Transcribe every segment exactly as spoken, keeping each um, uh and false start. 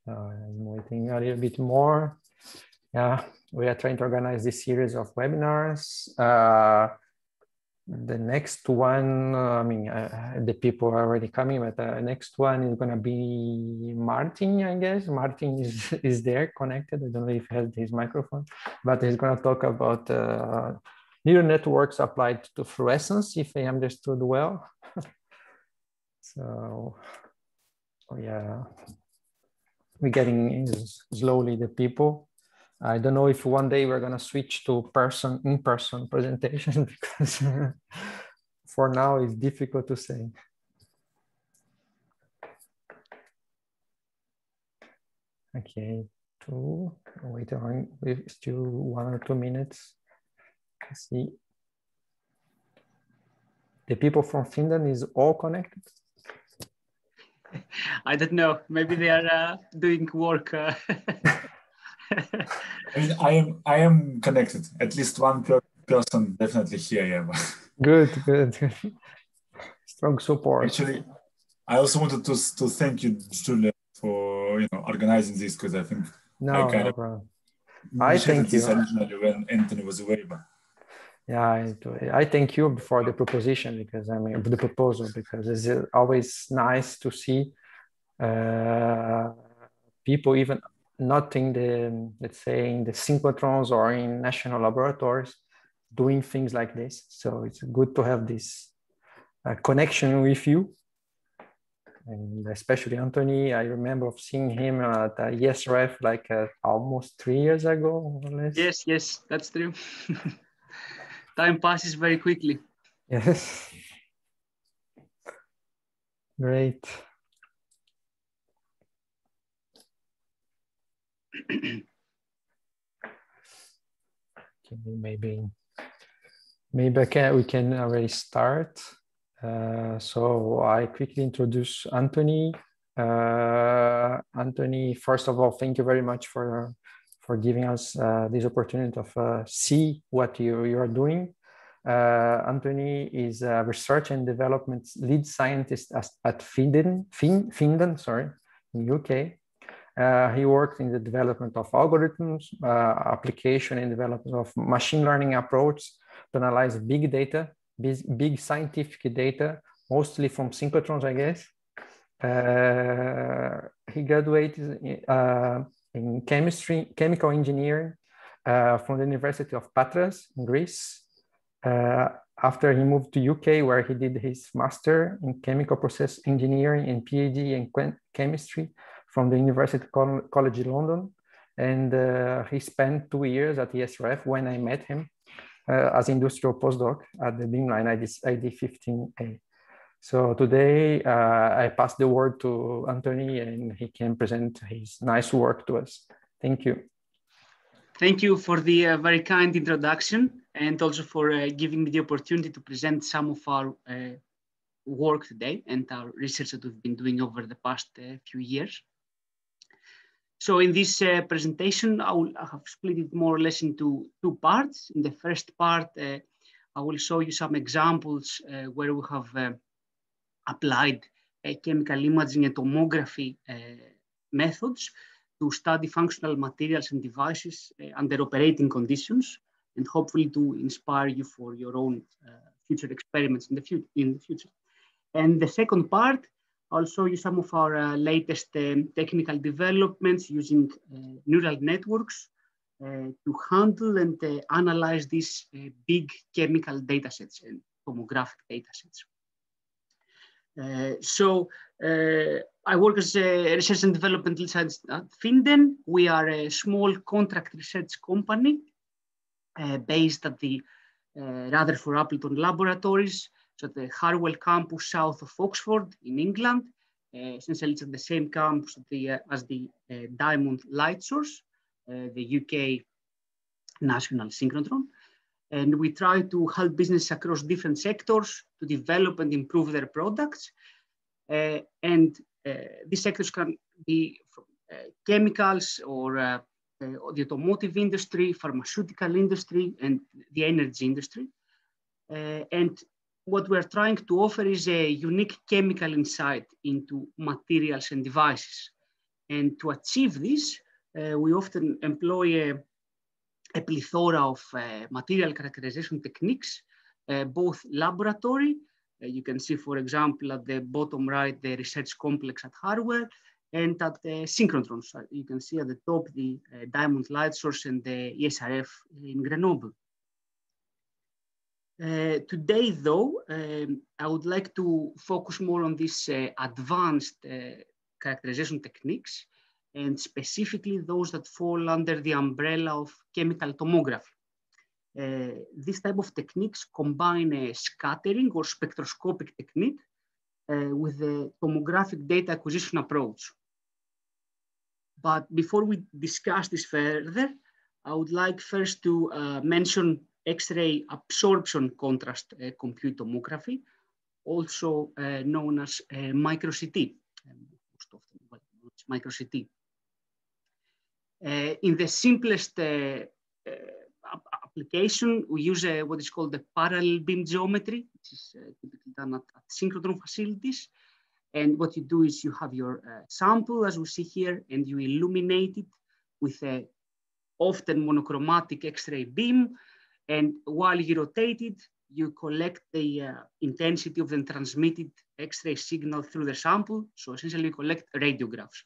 So I'm waiting a little bit more. Yeah, we are trying to organize this series of webinars. Uh, the next one, uh, I mean, uh, the people are already coming, but the uh, next one is going to be Martin, I guess. Martin is, is there connected. I don't know if he has his microphone, but he's going to talk about uh, neural networks applied to fluorescence, if I understood well. So, oh yeah, we're getting slowly the people. I don't know if one day we're going to switch to person in-person presentation because for now it's difficult to say. Okay, two, wait on, we've still one or two minutes. Let's see. The people from Finden is all connected? I don't know, maybe they are uh, doing work. Uh... I mean, I am I am connected. At least one per person definitely here. Yeah. Good, good. Strong support. Actually, I also wanted to to thank you, Julia, for you know organizing this, because I think no, I kind no of problem. I thank this you. originally when Antony was away. But yeah, I, I thank you for the proposition because I mean the proposal because it's always nice to see uh, people even not in the, let's say, in the synchrotrons or in national laboratories doing things like this. So it's good to have this uh, connection with you. And especially Antony, I remember of seeing him at uh, E S R F like uh, almost three years ago, more or less. Yes, yes, that's true. Time passes very quickly. Yes. Great. Okay, maybe maybe I can, we can already start. Uh, so I quickly introduce Antony. Uh, Antony, first of all, thank you very much for for giving us uh, this opportunity of uh, see what you you are doing. Uh, Antony is a research and development lead scientist at, at Finden, fin, Finden, sorry, in U K. Uh, he worked in the development of algorithms, uh, application and development of machine learning approach to analyze big data, big, big scientific data, mostly from synchrotrons, I guess. Uh, he graduated uh, in chemistry, chemical engineering uh, from the University of Patras in Greece. Uh, after he moved to U K, where he did his master in chemical process engineering and PhD in chemistry from the University College London. And uh, he spent two years at E S R F when I met him uh, as industrial postdoc at the beamline I D fifteen A. So today uh, I pass the word to Antony and he can present his nice work to us. Thank you. Thank you for the uh, very kind introduction and also for uh, giving me the opportunity to present some of our uh, work today and our research that we've been doing over the past uh, few years. So in this uh, presentation, I, will, I have split it more or less into two parts. In the first part, uh, I will show you some examples uh, where we have uh, applied uh, chemical imaging and tomography uh, methods to study functional materials and devices uh, under operating conditions, and hopefully to inspire you for your own uh, future experiments in the, fu in the future. And the second part, I'll show you some of our uh, latest um, technical developments using uh, neural networks uh, to handle and uh, analyze these uh, big chemical datasets and tomographic datasets. Uh, so uh, I work as a research and development lead scientist at Finden. We are a small contract research company uh, based at the uh, Rutherford Appleton laboratories. So at the Harwell campus south of Oxford in England. Uh, essentially, it's at the same campus the, uh, as the uh, Diamond Light Source, uh, the U K national synchrotron. And we try to help businesses across different sectors to develop and improve their products. Uh, and uh, these sectors can be from uh, chemicals or uh, uh, the automotive industry, pharmaceutical industry, and the energy industry. Uh, and what we're trying to offer is a unique chemical insight into materials and devices. And to achieve this, uh, we often employ a, a plethora of uh, material characterization techniques, uh, both laboratory. Uh, you can see, for example, at the bottom right, the research complex at hardware, and at the Synchrotron. So you can see at the top the uh, diamond light source and the E S R F in Grenoble. Uh, today, though, um, I would like to focus more on these uh, advanced uh, characterization techniques, and specifically those that fall under the umbrella of chemical tomography. Uh, this type of techniques combine a scattering or spectroscopic technique uh, with the tomographic data acquisition approach. But before we discuss this further, I would like first to uh, mention X-ray absorption contrast uh, compute tomography, also uh, known as uh, micro-C T, um, most often well, it's micro-C T. Uh, in the simplest uh, uh, application, we use uh, what is called the parallel beam geometry, which is uh, typically done at, at synchrotron facilities. And what you do is you have your uh, sample, as we see here, and you illuminate it with a often monochromatic X-ray beam. And while you rotate it, you collect the uh, intensity of the transmitted X-ray signal through the sample. So essentially you collect radiographs.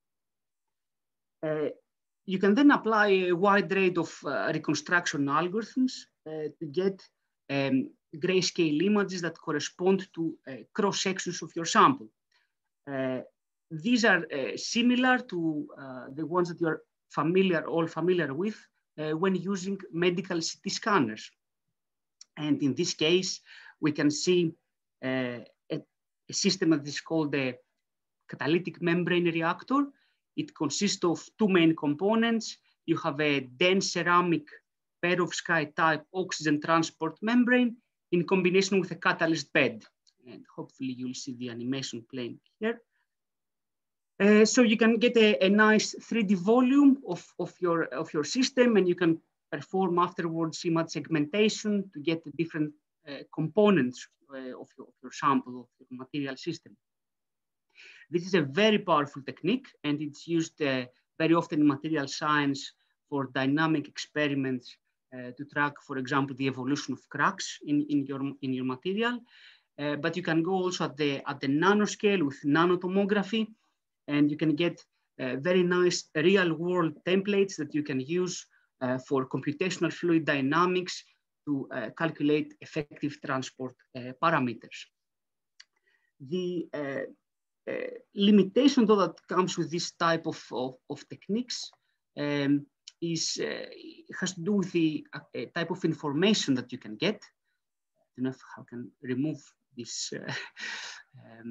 Uh, you can then apply a wide range of uh, reconstruction algorithms uh, to get um, grayscale images that correspond to uh, cross sections of your sample. Uh, these are uh, similar to uh, the ones that you're familiar, all familiar with uh, when using medical C T scanners. And in this case, we can see uh, a, a system that is called the catalytic membrane reactor. It consists of two main components. You have a dense ceramic perovskite type oxygen transport membrane in combination with a catalyst bed. And hopefully you'll see the animation playing here. Uh, so you can get a, a nice three D volume of, of, your, of your system, and you can perform afterwards image segmentation to get the different uh, components uh, of, your, of your sample, of your material system. This is a very powerful technique, and it's used uh, very often in material science for dynamic experiments uh, to track, for example, the evolution of cracks in, in, your, in your material. Uh, but you can go also at the, at the nanoscale with nanotomography, and you can get uh, very nice real-world templates that you can use uh, for computational fluid dynamics to uh, calculate effective transport uh, parameters. The uh, uh, limitation, though, that comes with this type of, of, of techniques um, is uh, has to do with the uh, type of information that you can get. I don't know if I can remove this uh, um,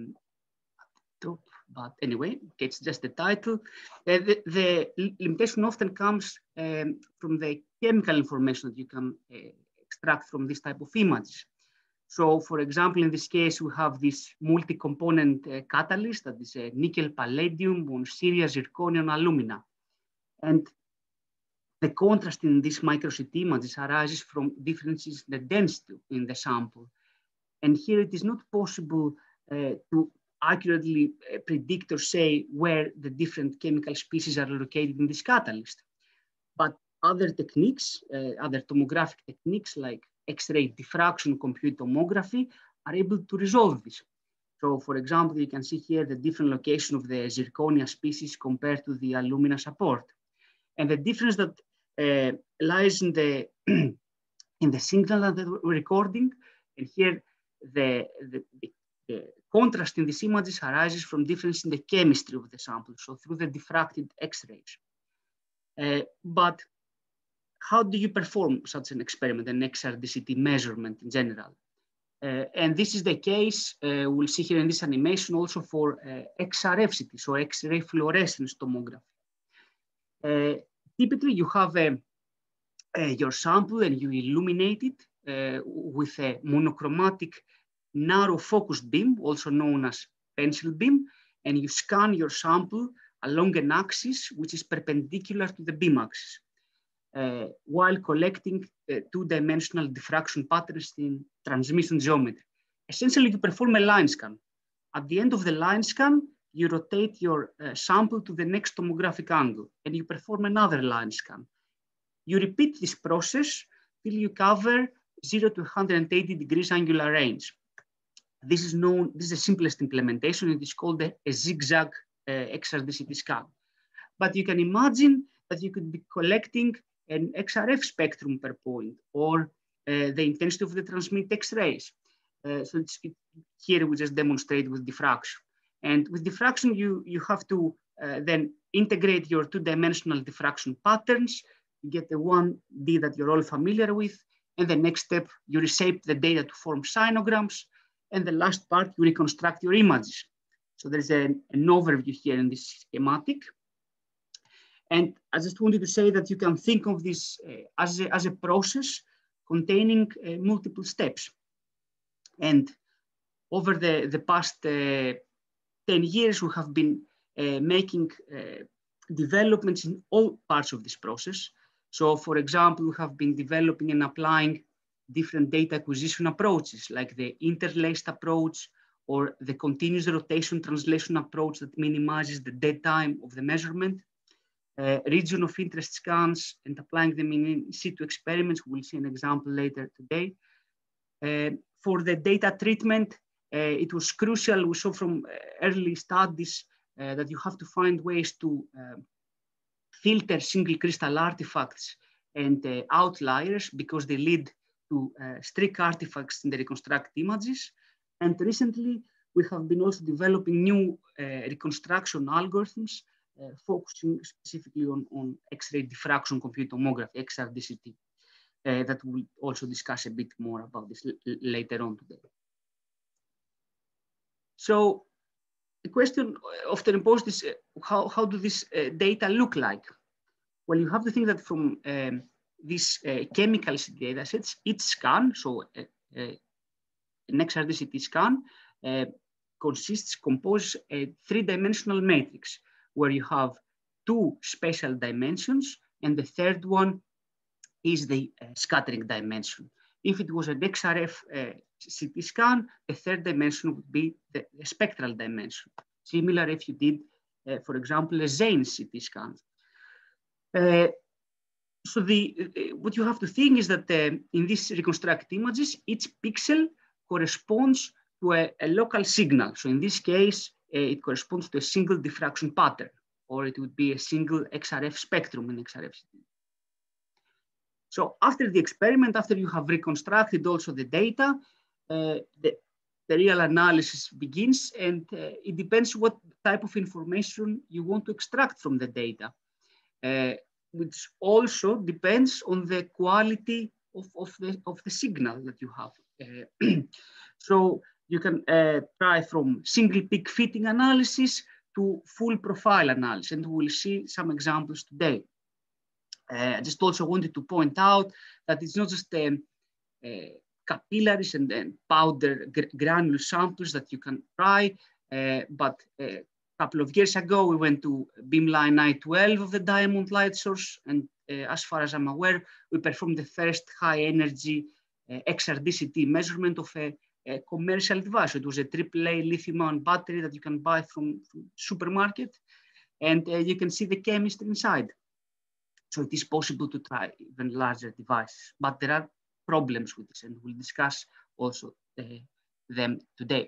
top, but anyway, it's just the title. Uh, the, the limitation often comes um, from the chemical information that you can uh, extract from this type of images. So, for example, in this case, we have this multi-component uh, catalyst that is a nickel palladium on Syria zirconium alumina. And the contrast in these micro-C T images arises from differences in the density in the sample. And here it is not possible uh, to accurately uh, predict or say where the different chemical species are located in this catalyst. But other techniques, uh, other tomographic techniques like X-ray diffraction compute tomography are able to resolve this. So for example, you can see here the different location of the zirconia species compared to the alumina support. And the difference that uh, lies in the, in the signal that we're recording, and here the, the, the contrast in these images arises from difference in the chemistry of the sample, so through the diffracted X-rays. Uh, but how do you perform such an experiment, an X R D C T measurement in general? Uh, and this is the case, uh, we'll see here in this animation also for uh, X R F C T, so X-ray fluorescence tomography. Uh, typically you have a, a, your sample and you illuminate it uh, with a monochromatic narrow focused beam, also known as pencil beam, and you scan your sample along an axis which is perpendicular to the beam axis, uh, while collecting uh, two-dimensional diffraction patterns in transmission geometry. Essentially, you perform a line scan. At the end of the line scan, you rotate your uh, sample to the next tomographic angle and you perform another line scan. You repeat this process till you cover zero to one hundred eighty degrees angular range. This is known, this is the simplest implementation. It is called a, a zigzag uh, X R D C T scan. But you can imagine that you could be collecting an X R F spectrum per point, or uh, the intensity of the transmit X-rays. Uh, so it's, it, here we just demonstrate with diffraction. And with diffraction, you, you have to uh, then integrate your two-dimensional diffraction patterns. You get the one D that you're all familiar with. And the next step, you reshape the data to form sinograms. And the last part, you reconstruct your images. So there's an, an overview here in this schematic. And I just wanted to say that you can think of this uh, as, a, as a process containing uh, multiple steps. And over the, the past uh, ten years, we have been uh, making uh, developments in all parts of this process. So for example, we have been developing and applying different data acquisition approaches, like the interlaced approach or the continuous rotation translation approach that minimizes the dead time of the measurement, uh, region of interest scans, and applying them in in situ experiments. We'll see an example later today. Uh, for the data treatment, uh, it was crucial. We saw from early studies uh, that you have to find ways to uh, filter single crystal artifacts and uh, outliers because they lead to uh, streak artifacts in the reconstructed images. And recently, we have been also developing new uh, reconstruction algorithms uh, focusing specifically on, on X-ray diffraction computed tomography, X R D C T, uh, that we'll also discuss a bit more about this later on today. So the question often posed is, uh, how, how do this uh, data look like? Well, you have to think that from um, these uh, chemical data sets, each scan, so uh, uh, an X R D C T scan, uh, consists, composes a three-dimensional matrix where you have two spatial dimensions, and the third one is the uh, scattering dimension. If it was an X R F uh, C T scan, the third dimension would be the, the spectral dimension. Similar if you did, uh, for example, a Zane C T scan. Uh, so the, uh, what you have to think is that uh, in these reconstructed images, each pixel corresponds to a, a local signal. So in this case, uh, it corresponds to a single diffraction pattern, or it would be a single X R F spectrum in X R F C T. So after the experiment, after you have reconstructed also the data, uh, the, the real analysis begins, and uh, it depends what type of information you want to extract from the data, uh, which also depends on the quality of, of, the, of the signal that you have. Uh, so you can uh, try from single peak fitting analysis to full profile analysis, and we'll see some examples today. Uh, I just also wanted to point out that it's not just um, uh, capillaries and, and powder gr granular samples that you can try, uh, but a couple of years ago, we went to beamline I twelve of the diamond light source, and uh, as far as I'm aware, we performed the first high energy uh, X R D C T measurement of a, a commercial device. It was a triple A lithium-ion battery that you can buy from, from supermarket, and uh, you can see the chemistry inside. So it is possible to try even larger devices, but there are problems with this, and we'll discuss also uh, them today.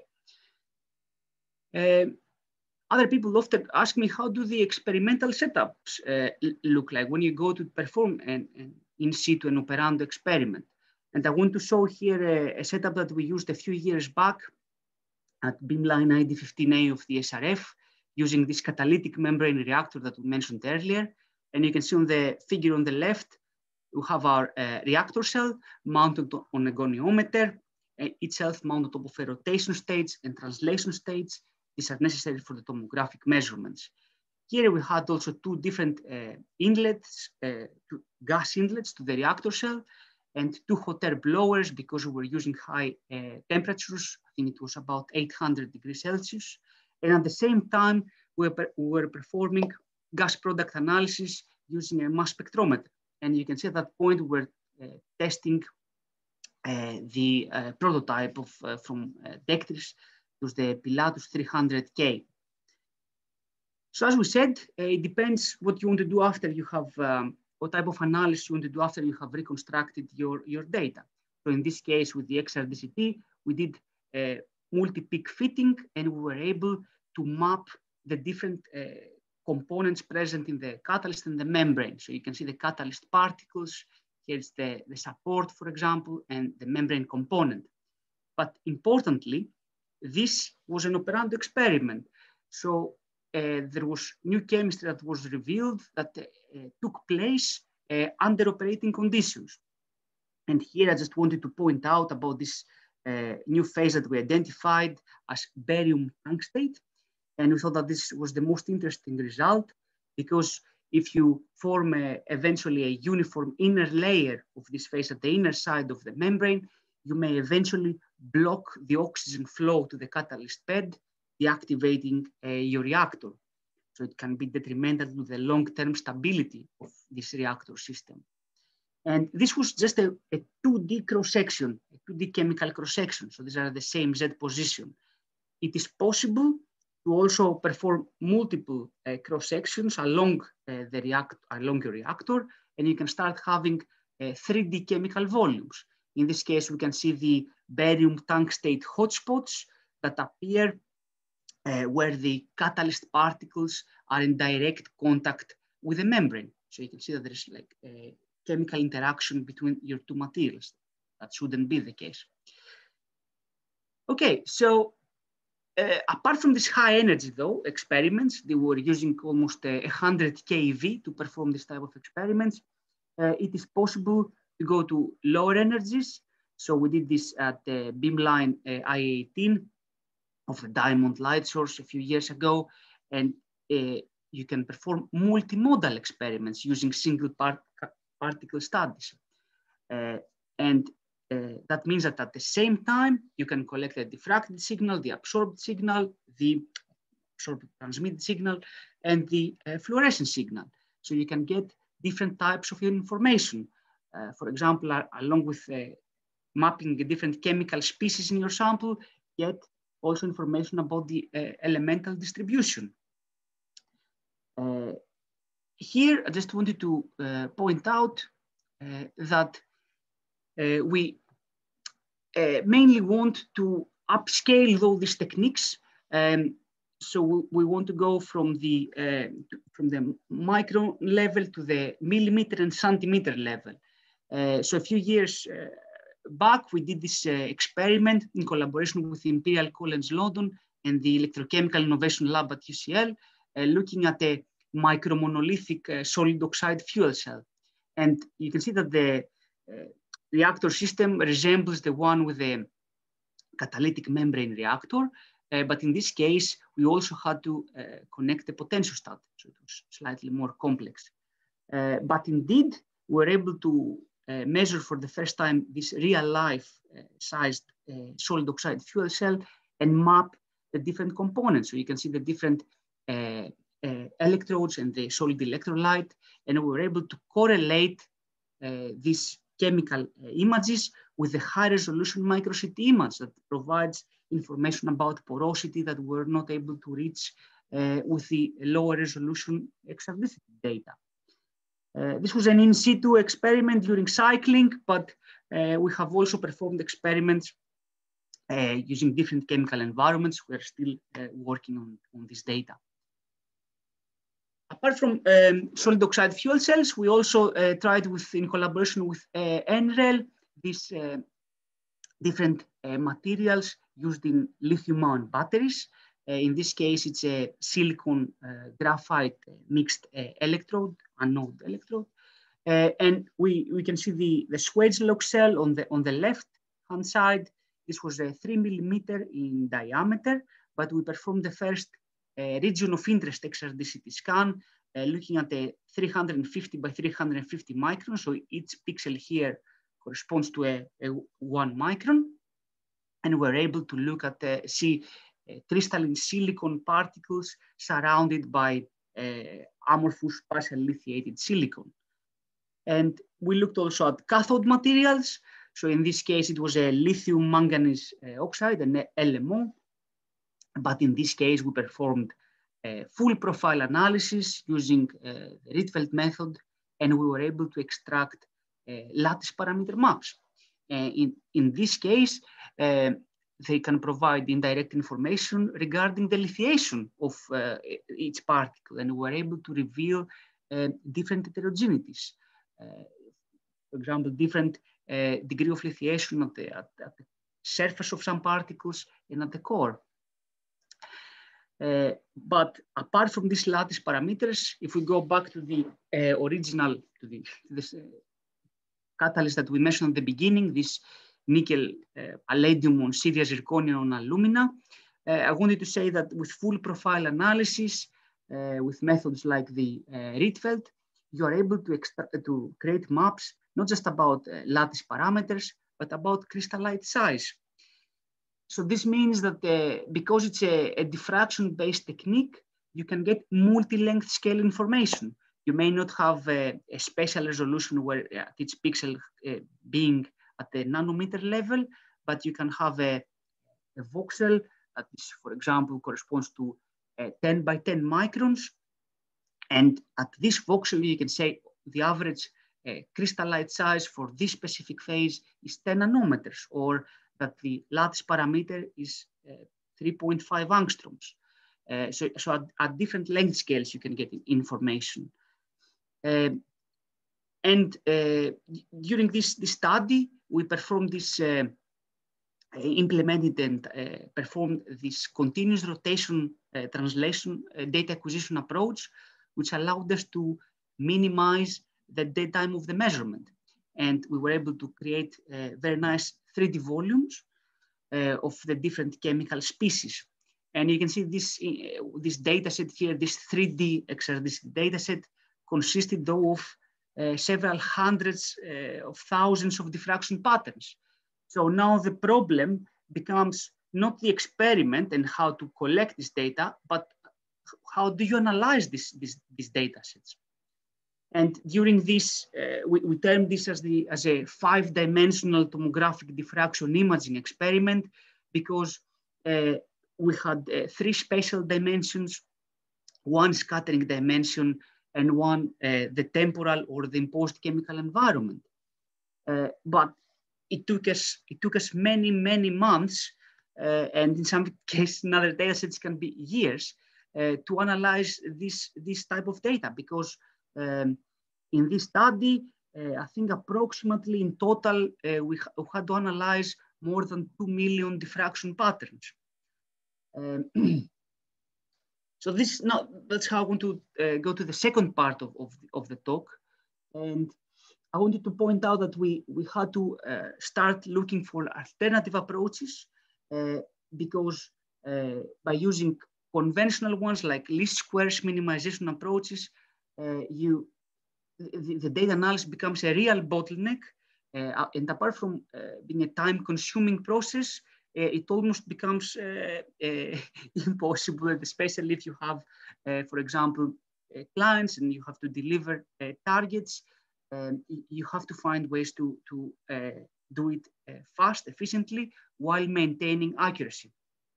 Uh, other people often ask me, how do the experimental setups uh, look like when you go to perform an, an in situ and operando experiment? And I want to show here a, a setup that we used a few years back at beamline I D fifteen A of the S R F, using this catalytic membrane reactor that we mentioned earlier. And you can see on the figure on the left, we have our uh, reactor cell mounted on a goniometer, uh, itself mounted on top of a rotation stage and translation stage. These are necessary for the tomographic measurements. Here we had also two different uh, inlets, uh, two gas inlets to the reactor cell, and two hot air blowers because we were using high uh, temperatures. I think it was about eight hundred degrees Celsius. And at the same time, we were, we were performing gas product analysis using a mass spectrometer. And you can see at that point we're uh, testing uh, the uh, prototype of, uh, from uh, Dectris. It was the Pilatus three hundred K. So as we said, uh, it depends what you want to do after you have, um, what type of analysis you want to do after you have reconstructed your, your data. So in this case, with the X R D C T, we did uh, multi-peak fitting, and we were able to map the different uh, components present in the catalyst and the membrane. So you can see the catalyst particles, here's the, the support, for example, and the membrane component. But importantly, this was an operando experiment. So uh, there was new chemistry that was revealed that uh, took place uh, under operating conditions. And here I just wanted to point out about this uh, new phase that we identified as barium tungstate. And we thought that this was the most interesting result, because if you form a, eventually a uniform inner layer of this phase at the inner side of the membrane, you may eventually block the oxygen flow to the catalyst bed, deactivating uh, your reactor. So it can be detrimental to the long-term stability of this reactor system. And this was just a, a two D cross-section, a two D chemical cross-section. So these are the same Z position. It is possible to also perform multiple uh, cross-sections along uh, the react along your reactor, and you can start having uh, three D chemical volumes. In this case, we can see the barium tungstate hotspots that appear uh, where the catalyst particles are in direct contact with the membrane. So you can see that there is like a chemical interaction between your two materials. That shouldn't be the case. Okay, so Uh, apart from this high energy though experiments, they were using almost uh, one hundred K E V to perform this type of experiments. Uh, it is possible to go to lower energies. So we did this at the beamline uh, I eighteen of the diamond light source a few years ago. And uh, you can perform multimodal experiments using single part particle studies. Uh, and Uh, that means that at the same time, you can collect the diffracted signal, the absorbed signal, the absorbed transmitted signal, and the uh, fluorescent signal. So you can get different types of information. Uh, for example, uh, along with uh, mapping the different chemical species in your sample, get also information about the uh, elemental distribution. Uh, here, I just wanted to uh, point out uh, that Uh, we uh, mainly want to upscale all these techniques. Um, so we, we want to go from the, uh, from the micron level to the millimeter and centimeter level. Uh, so a few years uh, back, we did this uh, experiment in collaboration with Imperial College London and the Electrochemical Innovation Lab at U C L, uh, looking at a micromonolithic uh, solid oxide fuel cell. And you can see that the uh, reactor system resembles the one with the catalytic membrane reactor, uh, but in this case, we also had to uh, connect the potentiostat, so it was slightly more complex. Uh, but indeed, we were able to uh, measure for the first time this real-life uh, sized uh, solid oxide fuel cell and map the different components. So you can see the different uh, uh, electrodes and the solid electrolyte, and we were able to correlate uh, this chemical uh, images with the high resolution micro-C T image that provides information about porosity that we're not able to reach uh, with the lower resolution X R D C T data. Uh, this was an in situ experiment during cycling, but uh, we have also performed experiments uh, using different chemical environments. We're still uh, working on, on this data. Apart from um, solid oxide fuel cells, we also uh, tried with, in collaboration with uh, N R E L, these uh, different uh, materials used in lithium-ion batteries. Uh, in this case, it's a silicon uh, graphite mixed uh, electrode, anode electrode. Uh, and we, we can see the, the Schwarzschild cell on the, on the left-hand side. This was a three millimeter in diameter, but we performed the first Uh, region of interest X R D C T scan, uh, looking at a three hundred fifty by three hundred fifty micron. So each pixel here corresponds to a, a one micron. And we're able to look at, uh, see uh, crystalline silicon particles surrounded by uh, amorphous partial lithiated silicon. And we looked also at cathode materials. So in this case, it was a lithium manganese uh, oxide, an L M O. But in this case, we performed uh, full profile analysis using uh, the Rietveld method, and we were able to extract uh, lattice parameter maps. Uh, in, in this case, uh, they can provide indirect information regarding the lithiation of uh, each particle, and we were able to reveal uh, different heterogeneities. Uh, for example, different uh, degree of lithiation at the, at, at the surface of some particles and at the core. Uh, but apart from these lattice parameters, if we go back to the uh, original, to, the, to this uh, catalyst that we mentioned at the beginning, this nickel uh, palladium on Syria zirconium on alumina, uh, I wanted to say that with full profile analysis, uh, with methods like the uh, Rietveld, you are able to, to create maps, not just about uh, lattice parameters, but about crystallite size. So this means that uh, because it's a, a diffraction-based technique, you can get multi-length scale information. You may not have a, a spatial resolution where uh, each pixel uh, being at the nanometer level, but you can have a, a voxel that is, for example, corresponds to uh, ten by ten microns. And at this voxel, you can say the average uh, crystallite size for this specific phase is ten nanometers, or that the lattice parameter is uh, three point five angstroms. Uh, so so at, at different length scales, you can get information. Uh, and uh, during this, this study, we performed this, uh, implemented and uh, performed this continuous rotation uh, translation uh, data acquisition approach, which allowed us to minimize the dead time of the measurement. And we were able to create uh, very nice three D volumes uh, of the different chemical species. And you can see this, uh, this data set here, this three D X R D C T data set consisted though of uh, several hundreds uh, of thousands of diffraction patterns. So now the problem becomes not the experiment and how to collect this data, but how do you analyze this, this, these data sets? And during this, uh, we, we term this as, the, as a five-dimensional tomographic diffraction imaging experiment, because uh, we had uh, three spatial dimensions, one scattering dimension, and one uh, the temporal or the imposed chemical environment. Uh, but it took us it took us many many months, uh, and in some cases, in other data sets can be years, uh, to analyze this this type of data, because um, in this study, uh, I think approximately in total uh, we, we had to analyze more than two million diffraction patterns. Um, so this now that's how I want to uh, go to the second part of of the, of the talk, and I wanted to point out that we, we had to uh, start looking for alternative approaches, uh, because uh, by using conventional ones like least squares minimization approaches, uh, you, the, the data analysis becomes a real bottleneck. Uh, and apart from uh, being a time consuming process, uh, it almost becomes uh, uh, impossible, especially if you have, uh, for example, uh, clients and you have to deliver uh, targets. Um, you have to find ways to, to uh, do it uh, fast, efficiently, while maintaining accuracy.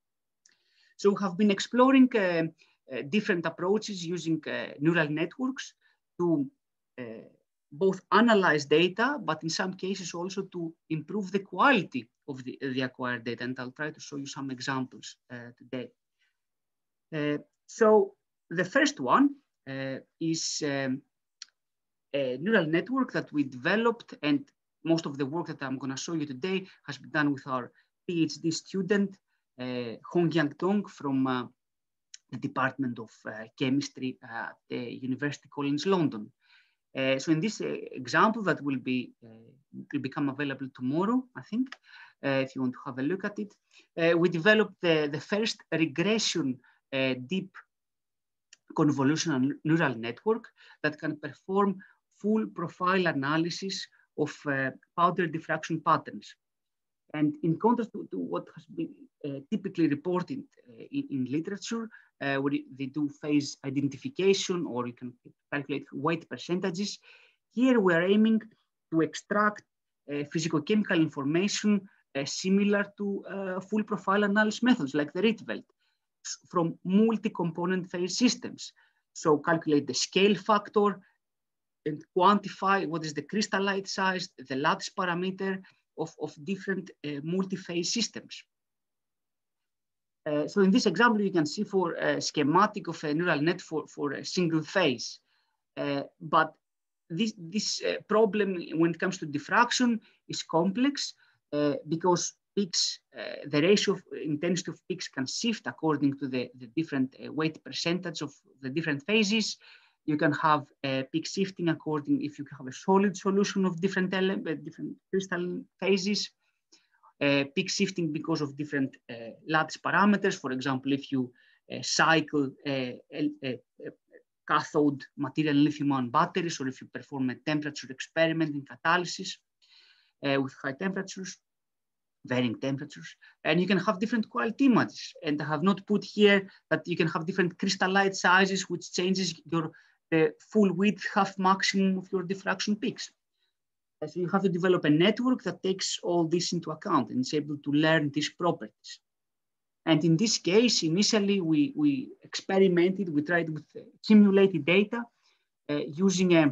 So we have been exploring uh, uh, different approaches using uh, neural networks to uh, both analyze data, but in some cases also to improve the quality of the, the acquired data. And I'll try to show you some examples uh, today. Uh, so the first one uh, is um, a neural network that we developed, and most of the work that I'm going to show you today has been done with our PhD student, uh, Hong-Yang Dong from uh, the Department of uh, Chemistry at the University College London. Uh, so in this uh, example that will be uh, will become available tomorrow, I think, uh, if you want to have a look at it, uh, we developed the, the first regression uh, deep convolutional neural network that can perform full profile analysis of uh, powder diffraction patterns. And in contrast to, to what has been uh, typically reported uh, in, in literature, uh, where they do phase identification, or you can calculate weight percentages, here we're aiming to extract uh, physicochemical information uh, similar to uh, full profile analysis methods like the Rietveld. from multi-component phase systems. So calculate the scale factor and quantify what is the crystallite size, the lattice parameter of, of different uh, multi-phase systems. Uh, so in this example, you can see for a schematic of a neural net for, for a single phase. Uh, but this, this uh, problem when it comes to diffraction is complex uh, because peaks, uh, the ratio of intensity of peaks can shift according to the, the different uh, weight percentage of the different phases. You can have uh, peak shifting according if you have a solid solution of different, element, different crystal phases. Uh, peak shifting because of different uh, lattice parameters. For example, if you uh, cycle a, a, a cathode material lithium-ion batteries, or if you perform a temperature experiment in catalysis uh, with high temperatures, varying temperatures, and you can have different quality images. And I have not put here that you can have different crystallite sizes, which changes your the full width, half maximum of your diffraction peaks. So you have to develop a network that takes all this into account and is able to learn these properties. And in this case, initially we, we experimented, we tried with simulated data uh, using a,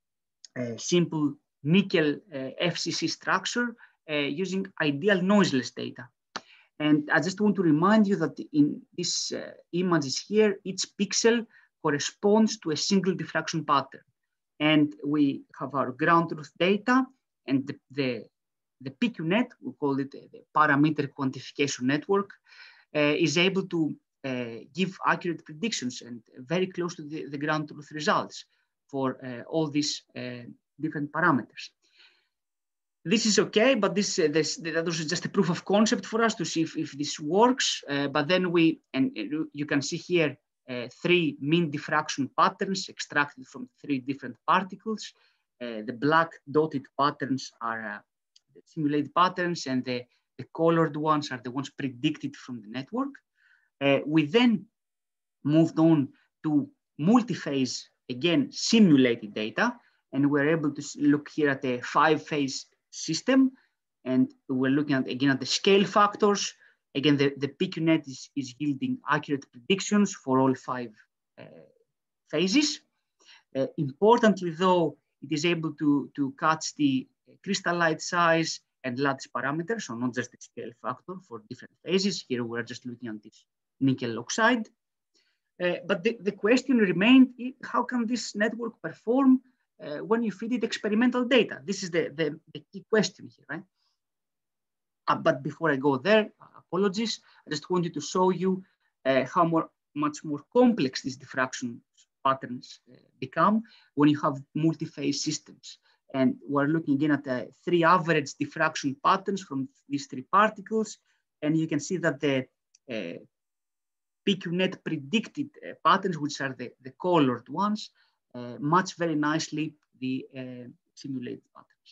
a simple nickel uh, F C C structure uh, using ideal noiseless data. And I just want to remind you that in these uh, images here, each pixel corresponds to a single diffraction pattern. And we have our ground truth data and the, the, the P Q net, we call it the parameter quantification network, uh, is able to uh, give accurate predictions and very close to the, the ground truth results for uh, all these uh, different parameters. This is okay, but this, uh, this that was just a proof of concept for us to see if, if this works. Uh, but then we, and you can see here, Uh, three mean diffraction patterns extracted from three different particles. Uh, the black dotted patterns are uh, the simulated patterns, and the, the colored ones are the ones predicted from the network. Uh, we then moved on to multi-phase, again, simulated data, and we're able to look here at a five-phase system, and we're looking at, again, at the scale factors. Again, the, the P Q net is, is yielding accurate predictions for all five uh, phases. Uh, importantly, though, it is able to, to catch the crystallite size and lattice parameters, so not just the scale factor for different phases. Here, we're just looking at this nickel oxide. Uh, but the, the question remained, how can this network perform uh, when you feed it experimental data? This is the, the, the key question here, right? Uh, but before I go there, apologies, I just wanted to show you uh, how more, much more complex these diffraction patterns uh, become when you have multi-phase systems. And we're looking again at the three average diffraction patterns from these three particles. And you can see that the uh, P Q net predicted uh, patterns, which are the, the colored ones, uh, match very nicely the uh, simulated patterns.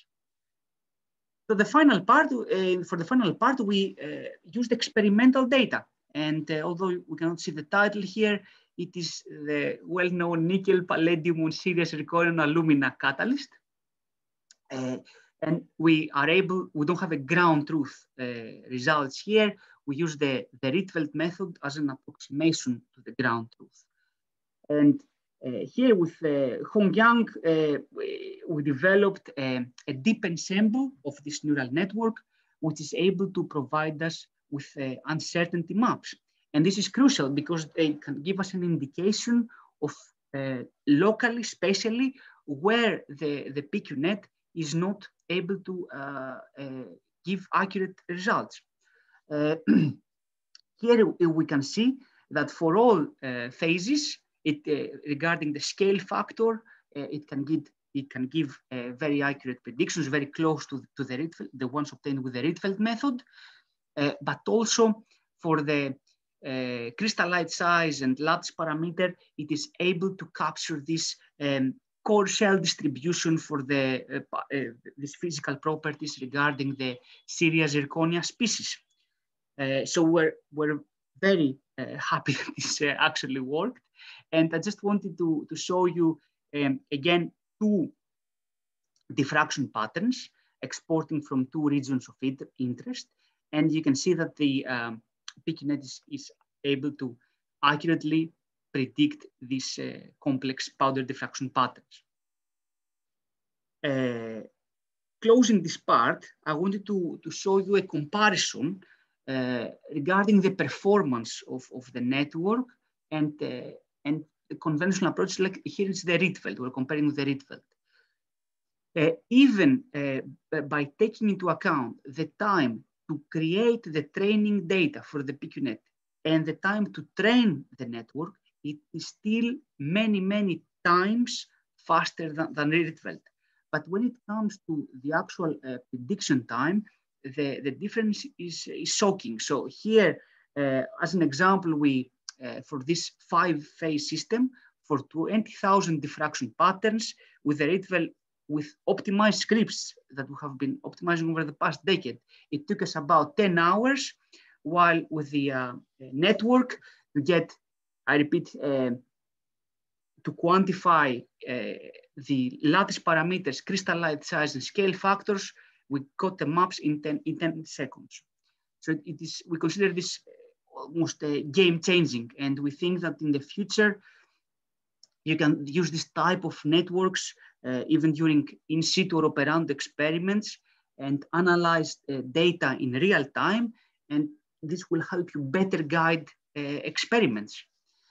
So the final part, uh, for the final part, we uh, used experimental data. And uh, although we cannot see the title here, it is the well-known nickel palladium on series recurrent alumina catalyst. Uh, and we are able, we don't have a ground truth uh, results here. We use the, the Rietveld method as an approximation to the ground truth. And Uh, here with uh, Hongyang, uh, we, we developed uh, a deep ensemble of this neural network, which is able to provide us with uh, uncertainty maps. And this is crucial because they can give us an indication of uh, locally, spatially, where the, the P Q net is not able to uh, uh, give accurate results. Uh, here we can see that for all uh, phases, It, uh, regarding the scale factor, uh, it can give it can give uh, very accurate predictions, very close to, to the Rietveld, the ones obtained with the Rietveld method. Uh, but also for the uh, crystallite size and lattice parameter, it is able to capture this um, core shell distribution for the uh, uh, these physical properties regarding the Syria zirconia species. Uh, so we're we're very uh, happy that this uh, actually worked. And I just wanted to, to show you, um, again, two diffraction patterns exporting from two regions of interest. And you can see that the um, P Q net is, is able to accurately predict these uh, complex powder diffraction patterns. Uh, closing this part, I wanted to, to show you a comparison uh, regarding the performance of, of the network and, uh, and the conventional approach, like here is the Rietveld, we're comparing with the Rietveld. Uh, even uh, by taking into account the time to create the training data for the P Q net and the time to train the network, it is still many, many times faster than, than Rietveld. But when it comes to the actual uh, prediction time, the, the difference is, is shocking. So here, uh, as an example, we, uh, for this five-phase system, for twenty thousand diffraction patterns with the Rietveld, with optimized scripts that we have been optimizing over the past decade, it took us about ten hours, while with the uh, network, to get, I repeat, uh, to quantify uh, the lattice parameters, crystal light size, and scale factors, we got the maps in ten, in ten seconds. So it is, we consider this almost uh, game changing, and we think that in the future, you can use this type of networks uh, even during in situ or operand experiments and analyze uh, data in real time, and this will help you better guide uh, experiments.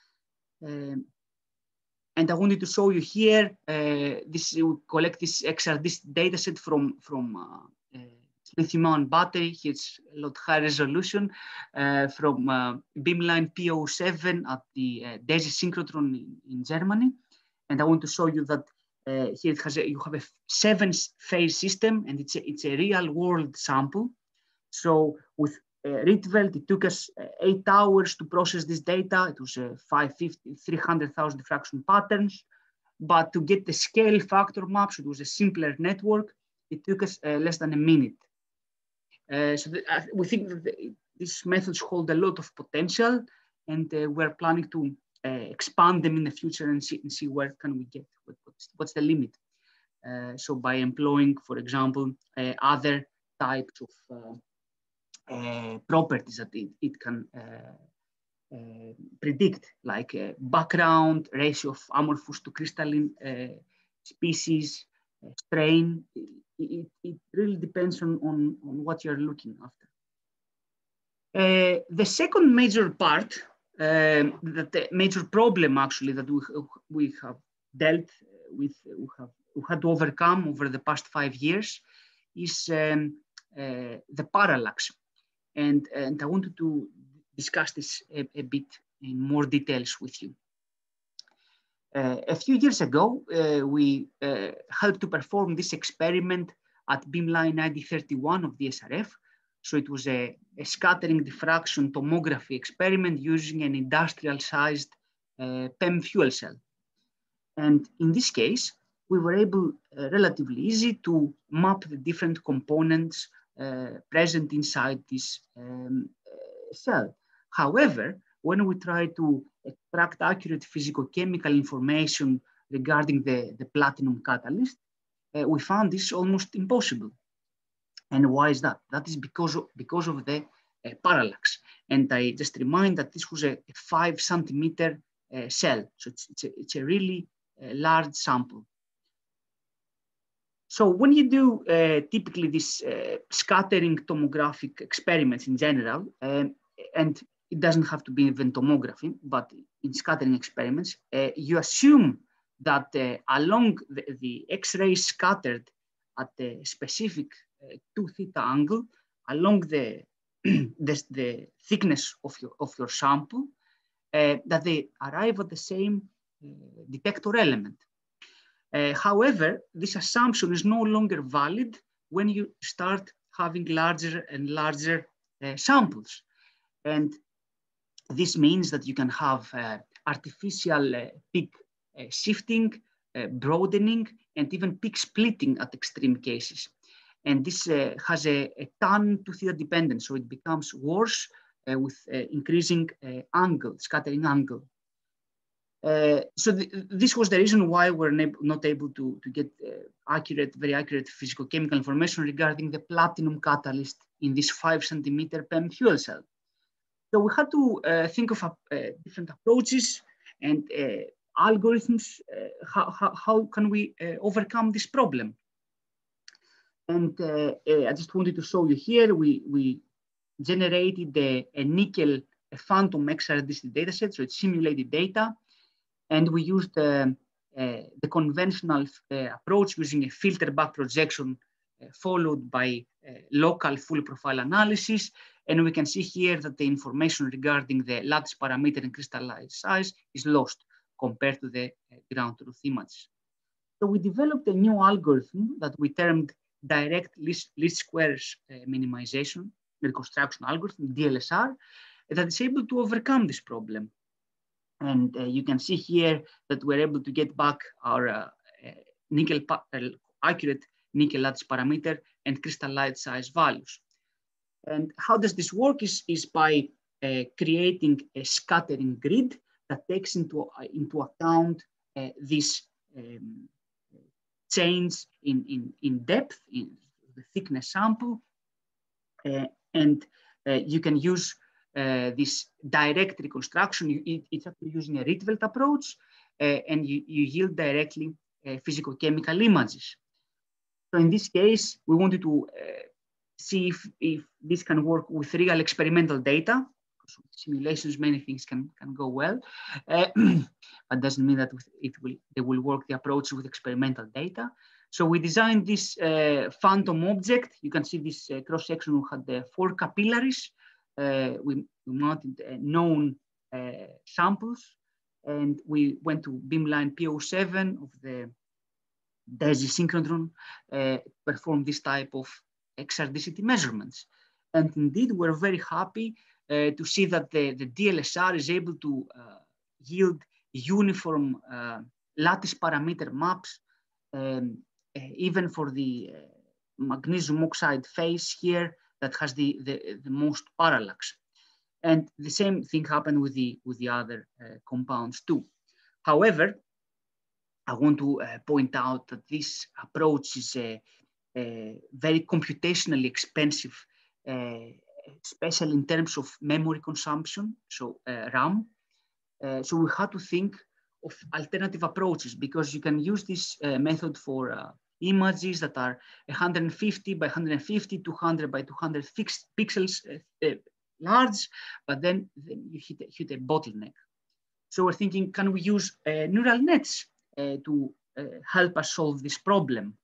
Um, and I wanted to show you here, uh, this we collect this X R D dataset from, from uh, uh, lithium-ion battery. It's a lot high resolution uh, from uh, beamline P zero seven at the uh, DESI Synchrotron in, in Germany. And I want to show you that uh, here it has a, you have a seven phase system, and it's a, it's a real world sample. So with uh, Rietveld, it took us uh, eight hours to process this data. It was uh, five hundred fifty, three hundred thousand diffraction patterns. But to get the scale factor maps, it was a simpler network. It took us uh, less than a minute. Uh, so the, uh, we think that the, these methods hold a lot of potential, and uh, we're planning to uh, expand them in the future and see, and see where can we get, what, what's, what's the limit. Uh, so by employing, for example, uh, other types of uh, uh, properties that it, it can uh, uh, predict, like uh, background, ratio of amorphous to crystalline uh, species, uh, strain. It, it really depends on, on, on what you're looking after. Uh, the second major part, um, that the major problem actually that we, we have dealt with, we have we had to overcome over the past five years is um, uh, the parallax. And, and I wanted to discuss this a, a bit in more details with you. Uh, a few years ago, uh, we uh, helped to perform this experiment at beamline I D thirty-one of the S R F. So it was a, a scattering diffraction tomography experiment using an industrial-sized uh, P E M fuel cell. And in this case, we were able uh, relatively easy to map the different components uh, present inside this um, uh, cell. However, when we try to extract accurate physicochemical information regarding the, the platinum catalyst, uh, we found this almost impossible. And why is that? That is because of, because of the uh, parallax. And I just remind that this was a, a five centimeter uh, cell. So it's, it's, a, it's a really uh, large sample. So when you do uh, typically this uh, scattering tomographic experiments in general, um, and it doesn't have to be even tomography, but in scattering experiments, uh, you assume that uh, along the, the X-rays scattered at a specific uh, two theta angle, along the, the, the thickness of your, of your sample, uh, that they arrive at the same uh, detector element. Uh, however, this assumption is no longer valid when you start having larger and larger uh, samples. And this means that you can have uh, artificial uh, peak uh, shifting, uh, broadening, and even peak splitting at extreme cases. And this uh, has a, a tan to theta dependence, so it becomes worse uh, with uh, increasing uh, angle, scattering angle. Uh, so the, this was the reason why we're not able to, to get uh, accurate, very accurate physicochemical information regarding the platinum catalyst in this five centimeter P E M fuel cell. So we had to uh, think of uh, different approaches and uh, algorithms. Uh, how, how, how can we uh, overcome this problem? And uh, uh, I just wanted to show you here, we, we generated a, a nickel a phantom X R D C T dataset, so it's simulated data. And we used uh, uh, the conventional uh, approach using a filter back projection uh, followed by uh, local full profile analysis. And we can see here that the information regarding the lattice parameter and crystallite size is lost compared to the uh, ground truth images. So we developed a new algorithm that we termed direct least, least squares uh, minimization, reconstruction algorithm, D L S R, that is able to overcome this problem. And uh, you can see here that we're able to get back our uh, uh, nickel uh, accurate nickel lattice parameter and crystallite size values. And how does this work is, is by uh, creating a scattering grid that takes into, uh, into account uh, this um, change in, in, in depth, in the thickness sample. Uh, and uh, you can use uh, this direct reconstruction. You, it, it's actually using a Rietveld approach, uh, and you, you yield directly uh, physicochemical images. So in this case, we wanted to uh, see if, if this can work with real experimental data. Simulations, many things can, can go well, uh, but doesn't mean that it will, they will work the approach with experimental data. So we designed this uh, phantom object. You can see this uh, cross-section. We had the four capillaries. Uh, we, we mounted uh, known uh, samples, and we went to beamline P O seven of the DESI synchrotron, uh, perform this type of X R D C T measurements. And indeed, we're very happy uh, to see that the, the D L S R is able to uh, yield uniform uh, lattice parameter maps, um, uh, even for the uh, magnesium oxide phase here that has the, the, the most parallax. And the same thing happened with the, with the other uh, compounds too. However, I want to uh, point out that this approach is uh, uh, very computationally expensive, uh, especially in terms of memory consumption, so uh, RAM. Uh, so we had to think of alternative approaches, because you can use this uh, method for uh, images that are one hundred fifty by one hundred fifty, two hundred by two hundred fixed pixels uh, uh, large, but then, then you hit, hit a bottleneck. So we're thinking, can we use uh, neural nets uh, to uh, help us solve this problem?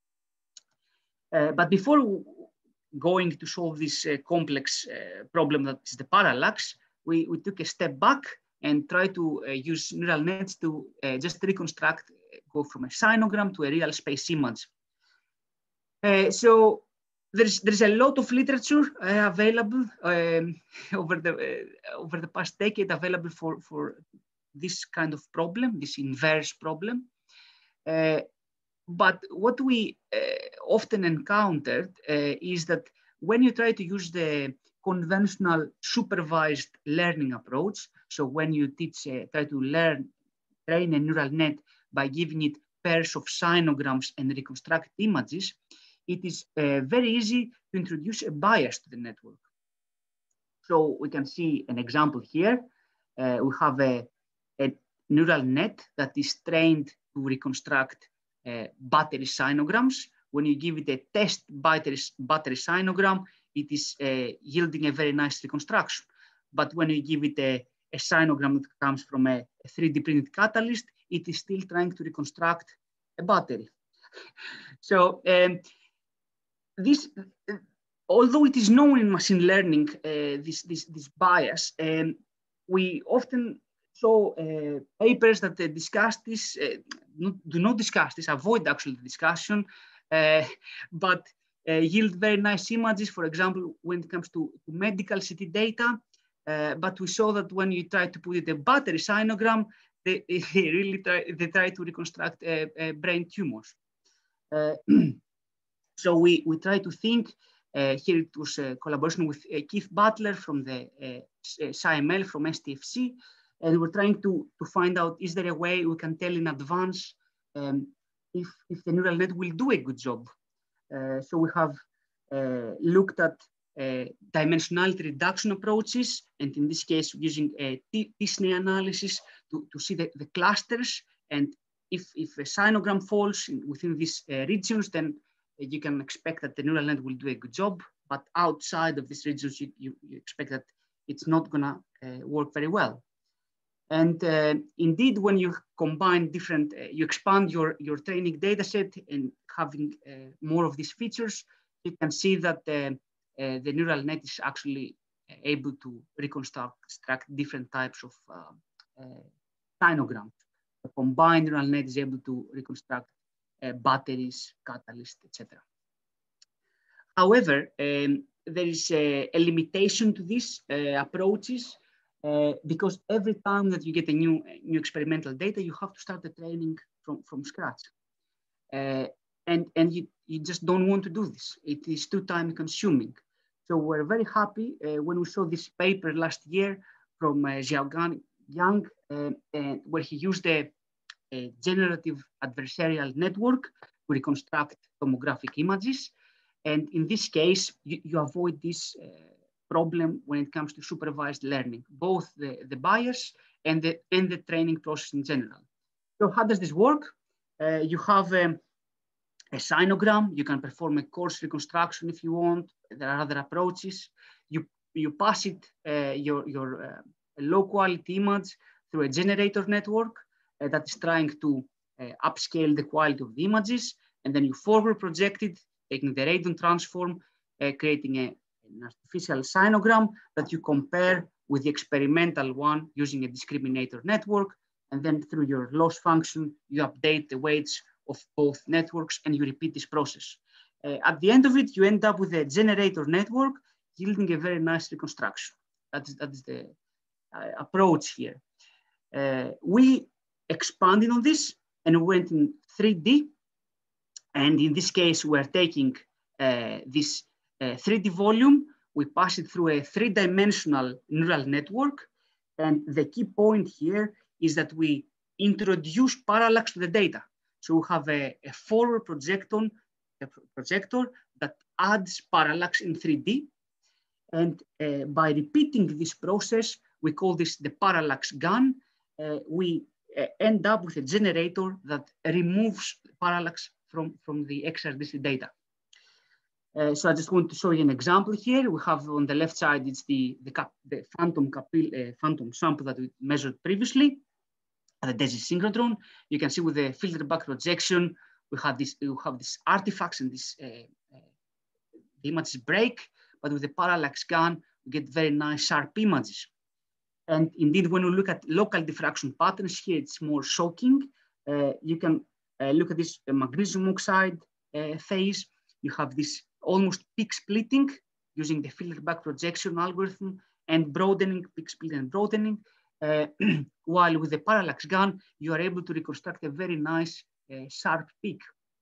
Uh, but before going to solve this uh, complex uh, problem that is the parallax, we, we took a step back and try to uh, use neural nets to uh, just reconstruct, go from a sinogram to a real space image. Uh, so there's, there's a lot of literature uh, available um, over, the, uh, over the past decade available for, for this kind of problem, this inverse problem. Uh, but what we uh, often encountered uh, is that when you try to use the conventional supervised learning approach, so when you teach, uh, try to learn, train a neural net by giving it pairs of sinograms and reconstruct images, it is uh, very easy to introduce a bias to the network. So we can see an example here. Uh, we have a, a neural net that is trained to reconstruct uh, battery sinograms. When you give it a test battery, battery sinogram, it is uh, yielding a very nice reconstruction. But when you give it a, a sinogram that comes from a, a three D printed catalyst, it is still trying to reconstruct a battery. So um, this, uh, although it is known in machine learning, uh, this, this, this bias, um, we often saw uh, papers that uh, discuss this, uh, not, do not discuss this, avoid actually the discussion, uh, but uh, yield very nice images, for example, when it comes to, to medical C T data. Uh, but we saw that when you try to put it a battery sinogram, they, they really try, they try to reconstruct uh, uh, brain tumors. Uh, so we, we try to think, uh, here it was a collaboration with uh, Keith Butler from the uh, S I M L from S T F C, and we're trying to, to find out, is there a way we can tell in advance um, if, if the neural net will do a good job? Uh, so we have uh, looked at uh, dimensionality reduction approaches, and in this case, using a T-SNE analysis to, to see the, the clusters. And if, if a sinogram falls in, within these uh, regions, then you can expect that the neural net will do a good job. But outside of these regions, you, you, you expect that it's not gonna uh, work very well. And uh, indeed, when you combine different, uh, you expand your, your training data set and having uh, more of these features, you can see that uh, uh, the neural net is actually able to reconstruct different types of uh, uh, sinograms. The combined neural net is able to reconstruct uh, batteries, catalysts, et cetera. However, um, there is a, a limitation to these uh, approaches uh, because every time that you get a new, new experimental data, you have to start the training from, from scratch. Uh, and and you, you just don't want to do this. It is too time consuming. So we're very happy uh, when we saw this paper last year from uh, Xiaogan Yang, uh, uh, where he used a, a generative adversarial network to reconstruct tomographic images. And in this case, you, you avoid this uh, problem when it comes to supervised learning, both the, the bias and the, and the training process in general. So how does this work? Uh, you have um, a sinogram. You can perform a coarse reconstruction if you want. There are other approaches. You, you pass it, uh, your, your uh, low quality image through a generator network uh, that is trying to uh, upscale the quality of the images. And then you forward project it, taking the radon transform, uh, creating a, an artificial sinogram that you compare with the experimental one using a discriminator network. And then through your loss function, you update the weights of both networks and you repeat this process. Uh, at the end of it, you end up with a generator network yielding a very nice reconstruction. That is, that is the uh, approach here. Uh, we expanded on this and went in three D. And in this case, we're taking uh, this uh, three D volume, we pass it through a three-dimensional neural network. And the key point here is that we introduce parallax to the data. So we have a, a forward projector, a projector that adds parallax in three D. And uh, by repeating this process, we call this the parallax gun. Uh, we uh, end up with a generator that removes parallax From, from the X R D C data. Uh, so I just want to show you an example here. We have on the left side, it's the, the, cap, the phantom, capil, uh, phantom sample that we measured previously, the DESI synchrotron. You can see with the filter back projection, we have this, we have this artifacts and this, uh, uh, the images break, but with the parallax gun, we get very nice sharp images. And indeed, when we look at local diffraction patterns here, it's more shocking. Uh, you can Uh, look at this uh, magnesium oxide uh, phase. You have this almost peak splitting using the filter back projection algorithm and broadening, peak split and broadening. Uh, while with the parallax gun, you are able to reconstruct a very nice uh, sharp peak.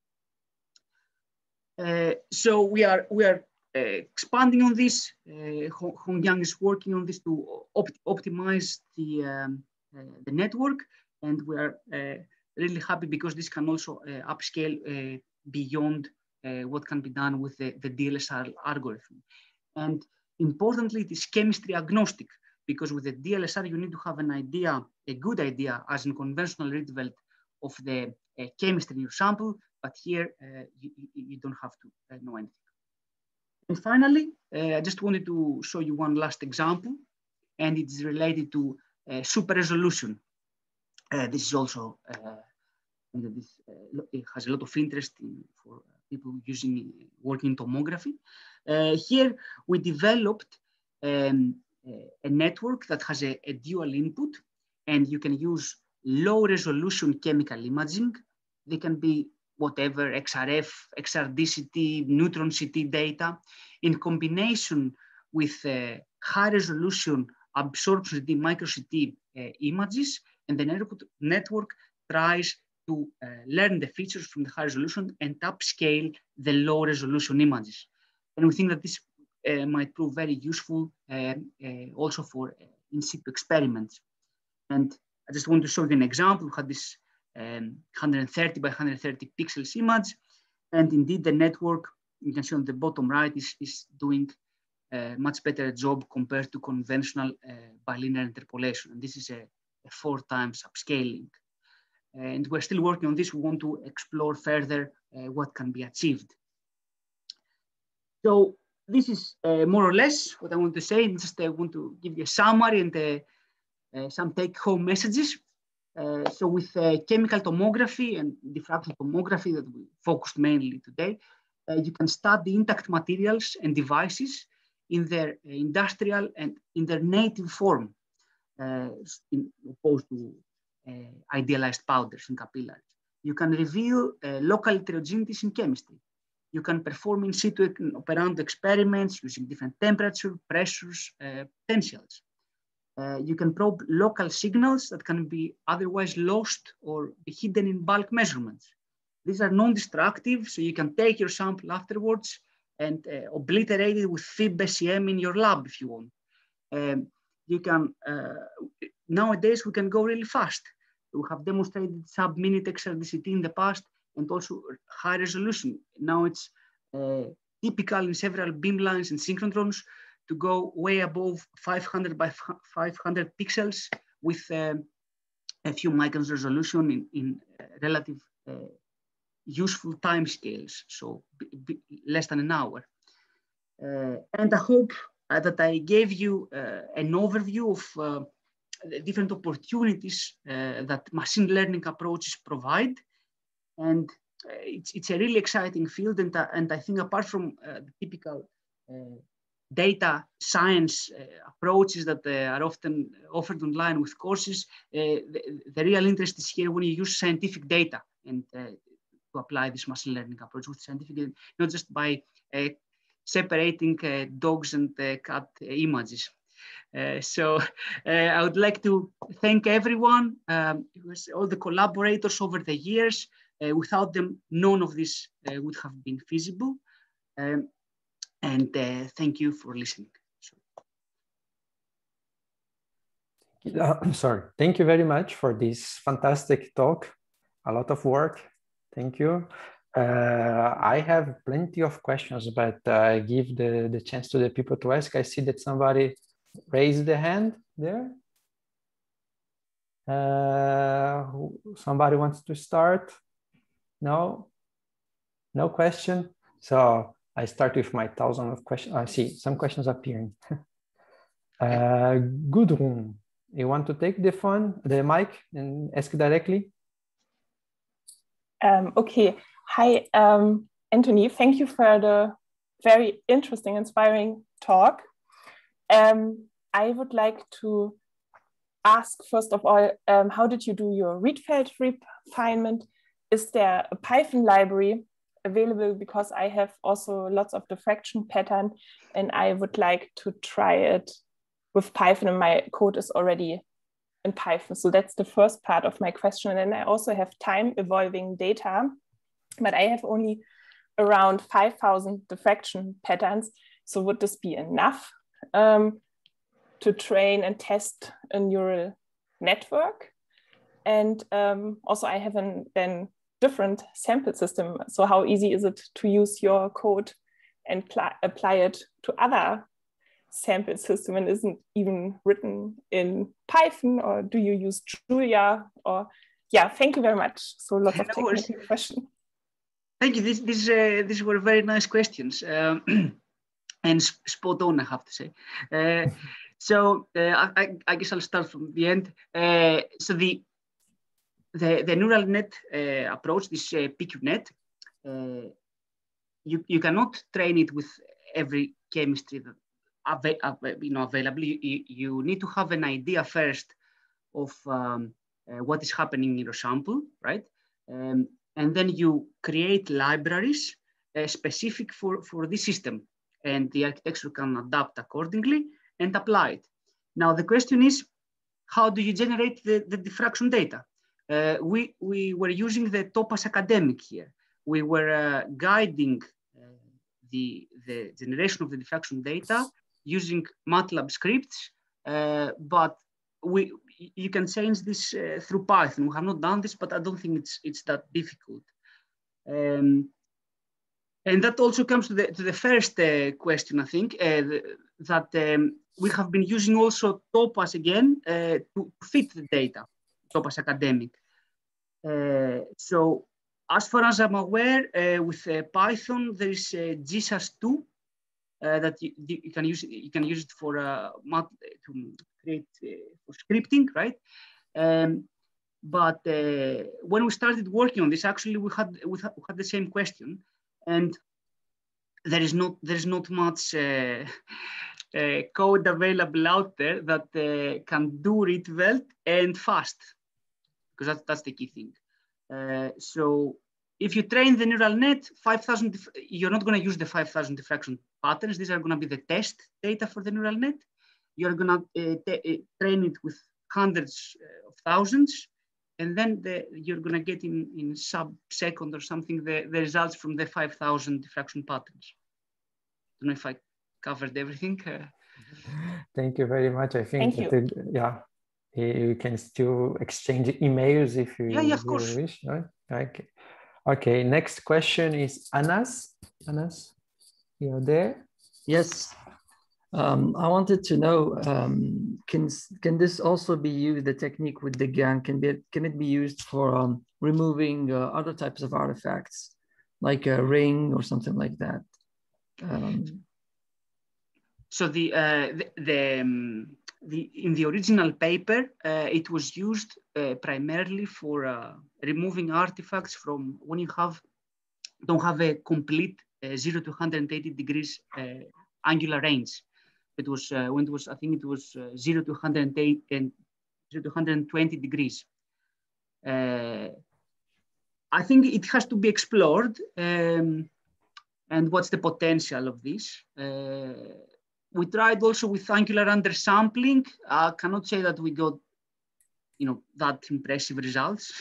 Uh, so we are, we are uh, expanding on this. Uh, Hong Yang is working on this to opt optimize the, um, uh, the network. And we are uh, really happy because this can also uh, upscale uh, beyond uh, what can be done with the, the D L S R algorithm. And importantly, it is chemistry agnostic because with the D L S R, you need to have an idea, a good idea as in conventional Rietveld of the uh, chemistry in your sample, but here uh, you, you don't have to uh, know anything. And finally, uh, I just wanted to show you one last example, and it's related to uh, super resolution. Uh, this is also, uh, this, uh, it has a lot of interest in, for people using, working in tomography. Uh, here we developed um, a network that has a, a dual input, and you can use low resolution chemical imaging. They can be whatever, X R F, X R D C T, neutron C T data, in combination with uh, high resolution absorption C T, micro C T uh, images. And the network tries to uh, learn the features from the high resolution and upscale the low resolution images. And we think that this uh, might prove very useful uh, uh, also for uh, in situ experiments. And I just want to show you an example. We had this um, one hundred thirty by one hundred thirty pixels image. And indeed the network, you can see on the bottom right, is, is doing uh, much better job compared to conventional uh, bilinear interpolation. And this is a, a four times upscaling. And we're still working on this. We want to explore further uh, what can be achieved. So this is uh, more or less what I want to say. And just I uh, want to give you a summary and uh, uh, some take-home messages. Uh, so with uh, chemical tomography and diffraction tomography that we focused mainly today, uh, you can study intact materials and devices in their industrial and in their native form, uh, in opposed to uh, idealized powders and capillaries. You can reveal uh, local heterogeneities in chemistry. You can perform in situ operandi experiments using different temperature, pressures, uh, potentials. Uh, you can probe local signals that can be otherwise lost or be hidden in bulk measurements. These are non-destructive, so you can take your sample afterwards and uh, obliterate it with F I B S E M in your lab if you want. Um, you can, uh, nowadays we can go really fast. We have demonstrated sub-minute X R D C T in the past and also high resolution. Now it's uh, typical in several beamlines and synchrotrons to go way above five hundred by five hundred pixels with uh, a few microns resolution in, in uh, relative uh, useful time scales, so b b less than an hour. Uh, and I hope uh, that I gave you uh, an overview of uh, the different opportunities uh, that machine learning approaches provide. And uh, it's, it's a really exciting field. And, uh, and I think apart from uh, the typical uh, data science uh, approaches that uh, are often offered online with courses, uh, the, the real interest is here when you use scientific data and uh, to apply this machine learning approach with scientific data, not just by uh, separating uh, dogs and uh, cat images. Uh, so uh, I would like to thank everyone, um, all the collaborators over the years. Uh, without them, none of this uh, would have been feasible. Um, and uh, thank you for listening. Uh, I'm sorry. Thank you very much for this fantastic talk. A lot of work. Thank you. Uh, I have plenty of questions, but I uh, give the, the chance to the people to ask. I see that somebody raised the hand there. Uh, somebody wants to start? No? No question? So I start with my thousand of questions. I see some questions appearing. uh, Gudrun, you want to take the phone, the mic, and ask directly? Um, okay. Hi, um, Antony. Thank you for the very interesting, inspiring talk. Um, I would like to ask, first of all, um, how did you do your Rietveld refinement? Is there a Python library available? Because I have also lots of diffraction pattern and I would like to try it with Python, and my code is already in Python. So that's the first part of my question. And then I also have time evolving data, but I have only around five thousand diffraction patterns. So would this be enough um, to train and test a neural network? And um, also I have an then different sample system. So how easy is it to use your code and apply it to other sample system, and isn't even written in Python, or do you use Julia? Or yeah, thank you very much. So lots of technical questions. Thank you. This, this, uh, these were very nice questions um, and spot on, I have to say. Uh, so uh, I, I guess I'll start from the end. Uh, so the the, the neural net uh, approach, this uh, P Q net, uh, you you cannot train it with every chemistry that you know, available. You, you need to have an idea first of um, uh, what is happening in your sample, right? Um, and then you create libraries uh, specific for, for this system, and the architecture can adapt accordingly and apply it. Now, the question is, how do you generate the, the diffraction data? Uh, we, we were using the Topaz Academic here. We were uh, guiding uh, the, the generation of the diffraction data using MATLAB scripts, uh, but we you can change this uh, through Python. We have not done this, but I don't think it's it's that difficult. Um, And that also comes to the, to the first uh, question, I think, uh, the, that um, we have been using also Topaz again uh, to fit the data, Topaz Academic. Uh, so as far as I'm aware, uh, with uh, Python, there is uh, G S A S two uh, that you, you can use. You can use it for uh, to create uh, for scripting, right? Um, but uh, when we started working on this, actually, we had we had, we had the same question, and there is not there is not much uh, uh, code available out there that uh, can do it well and fast, because that's that's the key thing. Uh, so if you train the neural net, five thousand, you're not going to use the five thousand diffraction patterns. These are going to be the test data for the neural net. You're going to uh, uh, train it with hundreds uh, of thousands, and then the, you're going to get in, in sub-second or something the, the results from the five thousand diffraction patterns. I don't know if I covered everything. Uh, Thank you very much. I think Thank that you. it, yeah, you can still exchange emails if you, yeah, yeah, of you course. wish. Right? Okay. Okay. Next question is Anas. Anas, you're there? Yes. Um, I wanted to know, um, can can this also be used, the technique with the GAN, can be can it be used for um, removing uh, other types of artifacts, like a ring or something like that? Um, so the, uh, the, the, um, the in the original paper, uh, it was used uh, primarily for uh, removing artifacts from when you have don't have a complete uh, zero to one hundred eighty degrees uh, angular range. It was uh, when it was, I think it was uh, zero to one hundred eight and zero to one hundred twenty degrees. Uh, I think it has to be explored. Um, and what's the potential of this? Uh, we tried also with angular undersampling. I cannot say that we got, you know, that impressive results.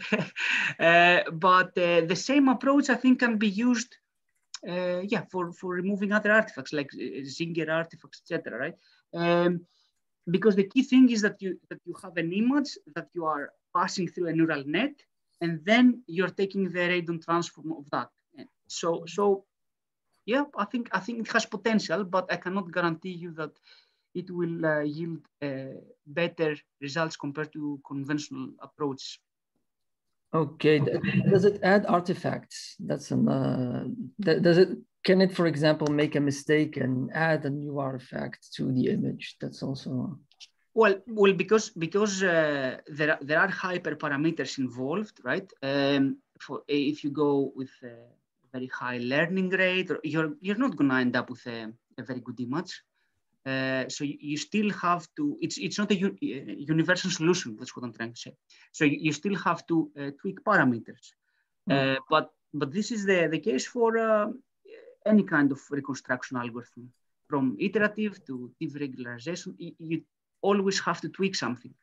uh, but uh, the same approach, I think, can be used Uh, yeah, for, for removing other artifacts like uh, Zinger artifacts, et cetera. Right? Um, because the key thing is that you that you have an image that you are passing through a neural net, and then you're taking the radon transform of that. So, so yeah, I think I think it has potential, but I cannot guarantee you that it will uh, yield uh, better results compared to conventional approach. Okay, does it add artifacts? That's an, uh, does it, can it, for example, make a mistake and add a new artifact to the image? That's also... Well, well, because because uh, there, there are hyperparameters involved, right? Um, for, if you go with a very high learning rate, you're, you're not gonna end up with a, a very good image. Uh, so you, you still have to, it's, it's not a u universal solution, that's what I'm trying to say. So you, you still have to uh, tweak parameters. Mm. Uh, but, but this is the, the case for uh, any kind of reconstruction algorithm, from iterative to diff regularization. You, you always have to tweak something.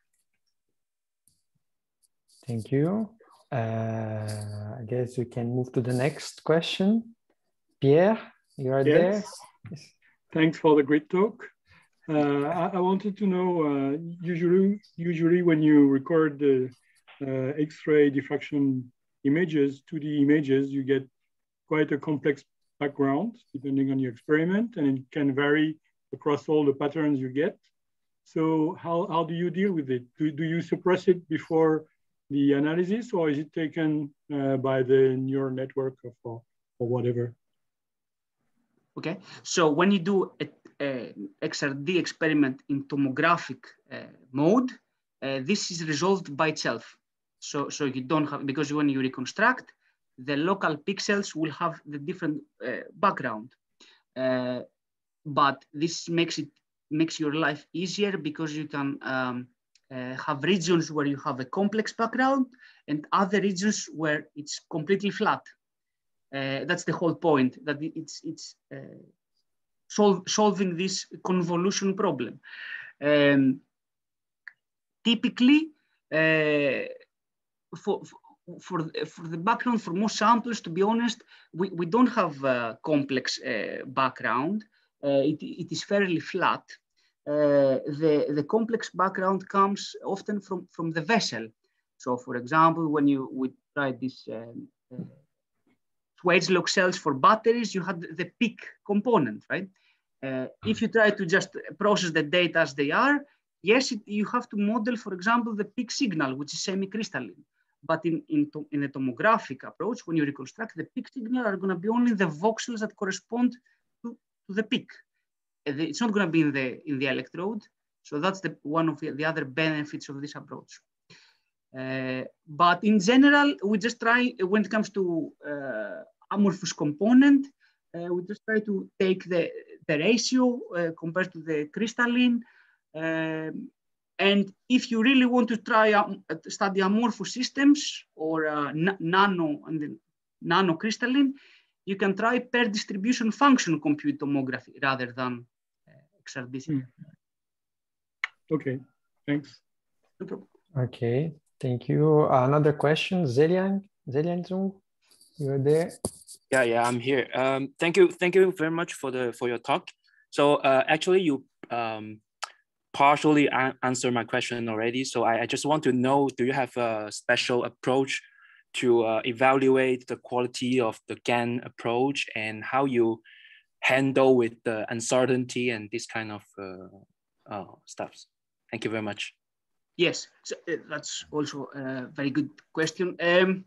Thank you. Uh, I guess we can move to the next question. Pierre, you are yes. there? Yes. Thanks for the great talk. Uh, I, I wanted to know, uh, usually, usually when you record the uh, X-ray diffraction images, two D images, you get quite a complex background depending on your experiment, and it can vary across all the patterns you get. So how, how do you deal with it? Do, do you suppress it before the analysis, or is it taken uh, by the neural network or, or whatever? Okay, so when you do a, a X R D experiment in tomographic uh, mode, uh, this is resolved by itself. So, so you don't have, because when you reconstruct, the local pixels will have the different uh, background. Uh, but this makes it makes your life easier because you can um, uh, have regions where you have a complex background and other regions where it's completely flat. Uh, that's the whole point, that it's, it's uh, sol solving this convolution problem. Um, typically, uh, for, for, for the background, for most samples, to be honest, we, we don't have a complex uh, background. Uh, it, it is fairly flat. Uh, the, the complex background comes often from, from the vessel. So for example, when you would try this um, uh, Quage-Log cells for batteries, you had the peak component, right? Uh, if you try to just process the data as they are, yes, it, you have to model, for example, the peak signal, which is semi-crystalline. But in, in, to, in a tomographic approach, when you reconstruct, the peak signal are going to be only the voxels that correspond to, to the peak. It's not going to be in the, in the electrode. So that's the, one of the, the other benefits of this approach. Uh, but in general, we just try, when it comes to uh, amorphous component, uh, we just try to take the, the ratio uh, compared to the crystalline. Um, and if you really want to try um, study amorphous systems or uh, nano and then nano crystalline, you can try per distribution function compute tomography rather than uh, X R D C T. Mm. Okay, thanks. No problem. Okay, thank you. Another question, Zelian, Zelian Zung, you're there. Yeah, yeah, I'm here. Um, thank you, thank you very much for the for your talk. So uh, actually, you um, partially answered my question already. So I, I just want to know: do you have a special approach to uh, evaluate the quality of the GAN approach and how you handle with the uncertainty and this kind of uh, uh, stuff? Thank you very much. Yes, so, uh, that's also a very good question. Um,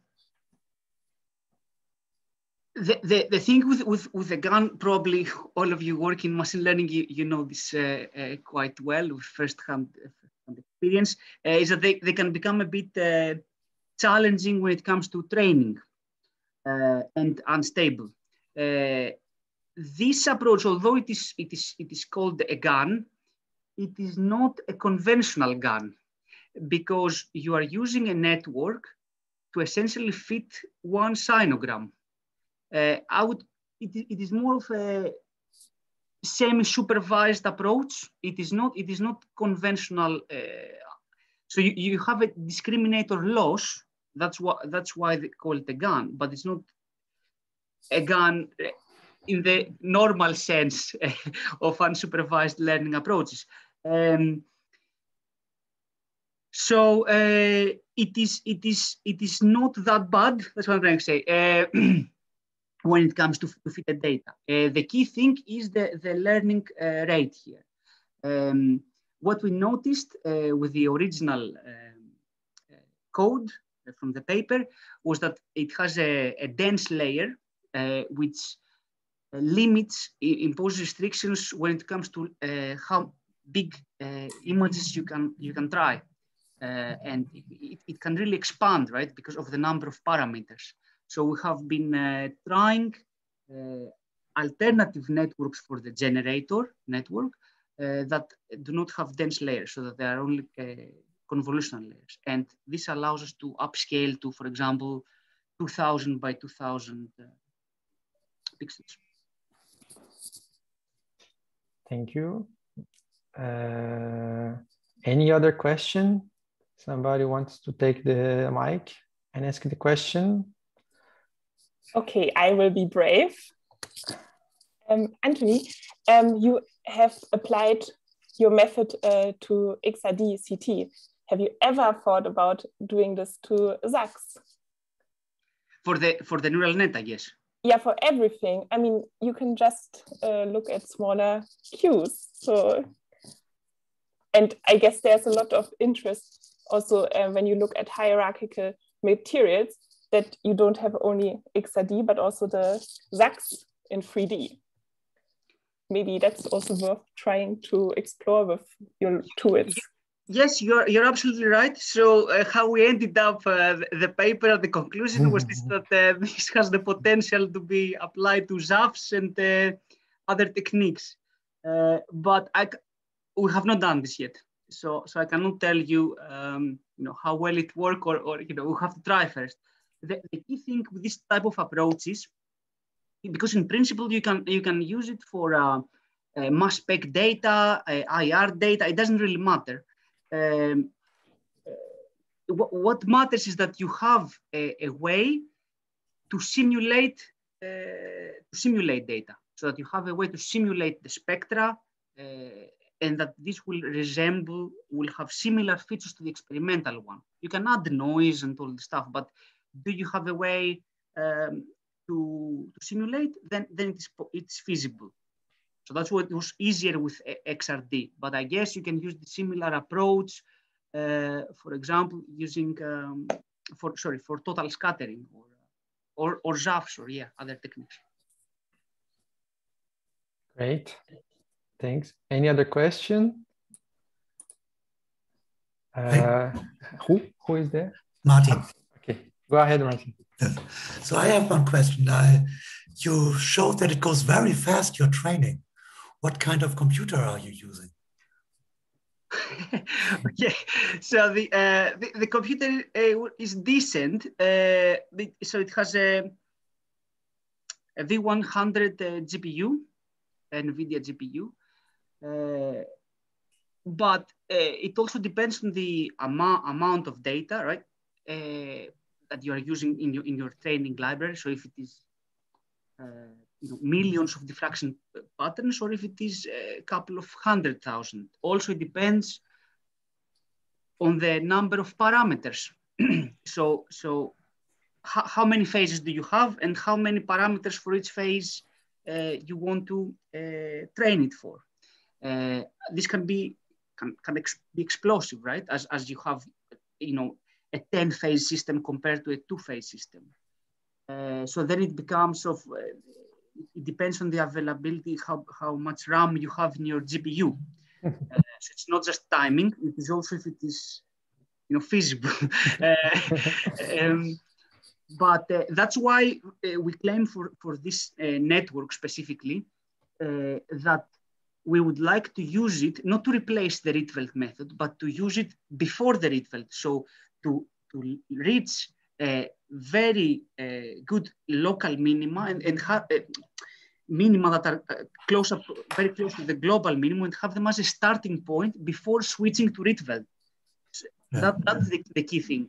the, the, the thing with, with, with the GAN, probably all of you work in machine learning, you, you know this uh, uh, quite well with first-hand uh, experience, uh, is that they, they can become a bit uh, challenging when it comes to training uh, and unstable. Uh, this approach, although it is, it, is, it is called a GAN, it is not a conventional GAN because you are using a network to essentially fit one sinogram. Uh, I would, it, it is more of a semi-supervised approach. It is not, it is not conventional. Uh, so you, you have a discriminator loss. That's what, that's why they call it a GAN, but it's not a GAN in the normal sense of unsupervised learning approaches. Um, so uh, it is, it is, it is not that bad. That's what I'm trying to say. Uh, when it comes to, to fit the data. Uh, the key thing is the, the learning uh, rate here. Um, what we noticed uh, with the original um, uh, code from the paper was that it has a, a dense layer uh, which uh, limits, imposes restrictions when it comes to uh, how big uh, images you can, you can try. Uh, and it, it can really expand, right, because of the number of parameters. So we have been uh, trying uh, alternative networks for the generator network uh, that do not have dense layers, so that they are only uh, convolutional layers. And this allows us to upscale to, for example, two thousand by two thousand uh, pixels. Thank you. Uh, any other question? Somebody wants to take the mic and ask the question? Okay, I will be brave. Um, Antony, um, you have applied your method uh, to X R D C T. Have you ever thought about doing this to Z A Cs? For the, for the neural net, I guess. Yeah, for everything. I mean, you can just uh, look at smaller cues. So, and I guess there's a lot of interest also uh, when you look at hierarchical materials, that you don't have only X R D, but also the Z A Cs in three D. Maybe that's also worth trying to explore with your tools. Yes, you're, you're absolutely right. So uh, how we ended up, uh, the paper, the conclusion was this, that uh, this has the potential to be applied to Z A Fs and uh, other techniques. Uh, but I, we have not done this yet. So, so I cannot tell you, um, you know, how well it works, or, or, you know, we have to try first. The, the key thing with this type of approaches, because in principle you can you can use it for uh, uh, mass spec data, uh, I R data. It doesn't really matter. Um, uh, what, what matters is that you have a, a way to simulate uh, to simulate data, so that you have a way to simulate the spectra, uh, and that this will resemble, will have similar features to the experimental one. You can add noise and all this stuff, but do you have a way um, to, to simulate, then, then it's, it's feasible. So that's what was easier with X R D. But I guess you can use the similar approach, uh, for example, using, um, for sorry, for total scattering or, or, or Z A Fs or yeah, other techniques. Great, thanks. Any other question? Uh, who, who is there? Martin. Okay, go ahead, Martin. So I have one question. I, you showed that it goes very fast, your training. What kind of computer are you using? Okay, so the, uh, the, the computer uh, is decent. Uh, so it has a, a V one hundred uh, G P U, NVIDIA G P U. Uh, but uh, it also depends on the amount, amount of data, right? Uh, that you are using in your, in your training library. So if it is uh, you know, millions of diffraction patterns, or if it is a couple of hundred thousand. Also, it depends on the number of parameters. so, so how, how many phases do you have, and how many parameters for each phase uh, you want to uh, train it for? Uh, this can be can, can ex be explosive, right? As as you have, you know, a ten phase system compared to a two phase system. Uh, so then it becomes of. Uh, It depends on the availability, how, how much RAM you have in your G P U. uh, so it's not just timing, it is also if it is, you know, feasible. uh, um, but uh, that's why uh, we claim for, for this uh, network specifically uh, that we would like to use it, not to replace the Rietveld method, but to use it before the Rietveld. So to, to reach uh, very uh, good local minima and, and have uh, minima that are uh, close up, very close to the global minimum, and have them as a starting point before switching to Rietveld. So yeah. that, that's the, the key thing.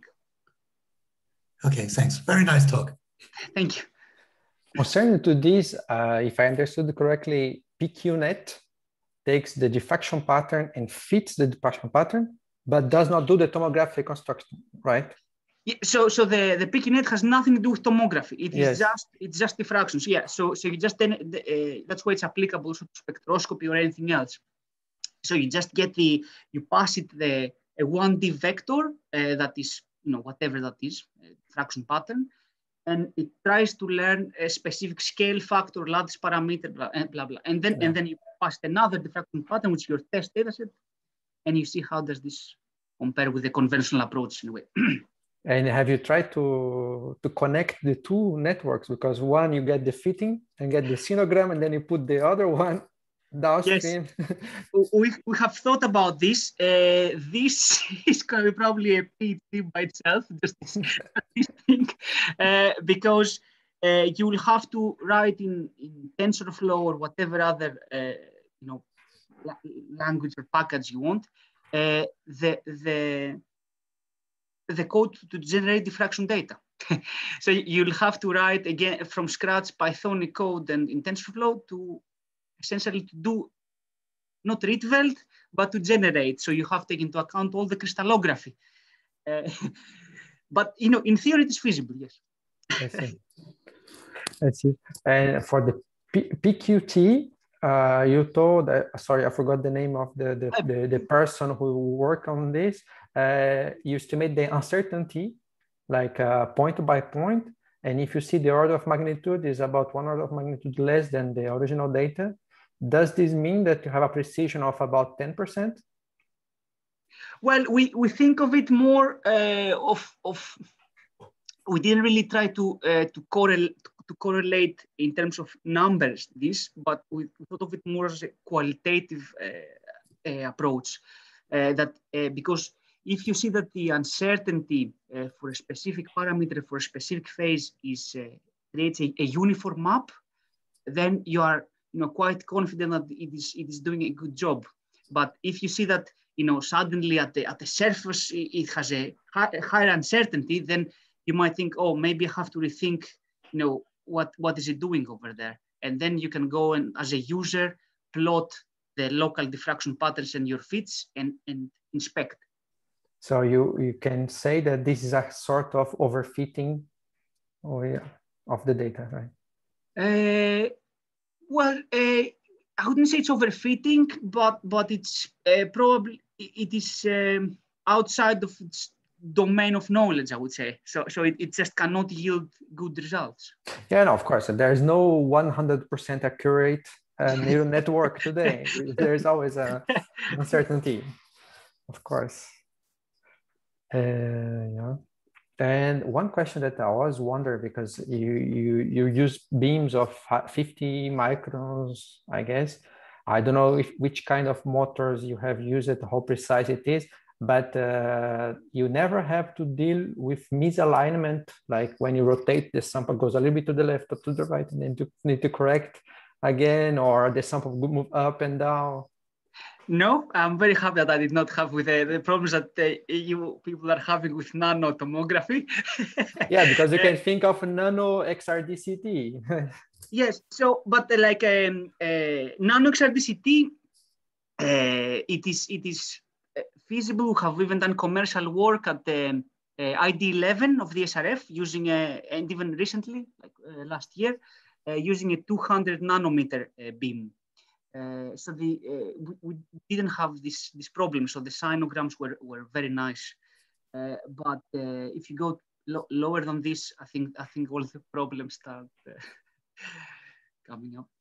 Okay, thanks. Very nice talk. Thank you. Concerning to this, uh, if I understood correctly, P Q net takes the diffraction pattern and fits the diffraction pattern, but does not do the tomographic reconstruction, right? Yeah, so, so the the P Q net has nothing to do with tomography. It is yes. just it's just diffractions. Yeah. So so you just then uh, that's why it's applicable to spectroscopy or anything else. So you just get the you pass it the a one D vector uh, that is, you know, whatever that is, diffraction pattern, and it tries to learn a specific scale factor, lattice parameter, blah blah blah, blah. and then yeah. and then you pass another diffraction pattern, which is your test dataset, and you see how does this compare with the conventional approach in a way. And have you tried to to connect the two networks? Because one, you get the fitting and get the sinogram, and then you put the other one downstream. Yes, we, we have thought about this. Uh, this is going to be probably a PhD by itself, just this, this thing, uh, because uh, you will have to write in, in TensorFlow or whatever other uh, you know la language or package you want uh, the the the code to generate diffraction data. So you'll have to write again from scratch Pythonic code and in TensorFlow to essentially to do not Rietveld, but to generate. So you have to take into account all the crystallography. Uh, but you know, in theory, it is feasible. Yes. I see. I see. And for the P PQT, uh, you told. Uh, sorry, I forgot the name of the the, the, the person who worked on this. Uh, you estimate the uncertainty, like uh, point by point, and if you see the order of magnitude is about one order of magnitude less than the original data, does this mean that you have a precision of about ten percent? Well, we, we think of it more uh, of, of, we didn't really try to, uh, to, correlate, to correlate in terms of numbers this, but we thought of it more as a qualitative uh, uh, approach uh, that uh, because if you see that the uncertainty uh, for a specific parameter for a specific phase is uh, creates a, a uniform map, then you are, you know, quite confident that it is it is doing a good job. But if you see that, you know, suddenly at the at the surface it has a, high, a higher uncertainty, then you might think, oh, maybe I have to rethink, you know, what what is it doing over there, and then you can go and as a user plot the local diffraction patterns and your fits and and inspect. So you, you can say that this is a sort of overfitting. Oh, yeah. of the data, right? Uh, well, uh, I wouldn't say it's overfitting, but but it's uh, probably it is um, outside of its domain of knowledge, I would say. So so it, it just cannot yield good results. Yeah, no, of course. There is no one hundred percent accurate uh, neural network today. There is always a uncertainty, of course. Uh, yeah. And one question that I always wonder, because you you you use beams of fifty microns, I guess. I don't know if which kind of motors you have used, how precise it is, but uh, you never have to deal with misalignment, like when you rotate, the sample goes a little bit to the left or to the right, and then you need to correct again, or the sample will move up and down. No, I'm very happy that I did not have with uh, the problems that uh, you people are having with nano tomography. Yeah, because you can think of nano X R D C T. Yes, so but uh, like um, uh, nano X R D C T, uh, it is it is feasible. We have even done commercial work at the uh, I D eleven of the S R F using a, and even recently, like uh, last year, uh, using a two hundred nanometer uh, beam. Uh, so the uh, we, we didn't have this this problem. So the sinograms were were very nice. Uh, but uh, if you go lo lower than this, I think I think all the problems start uh, coming up.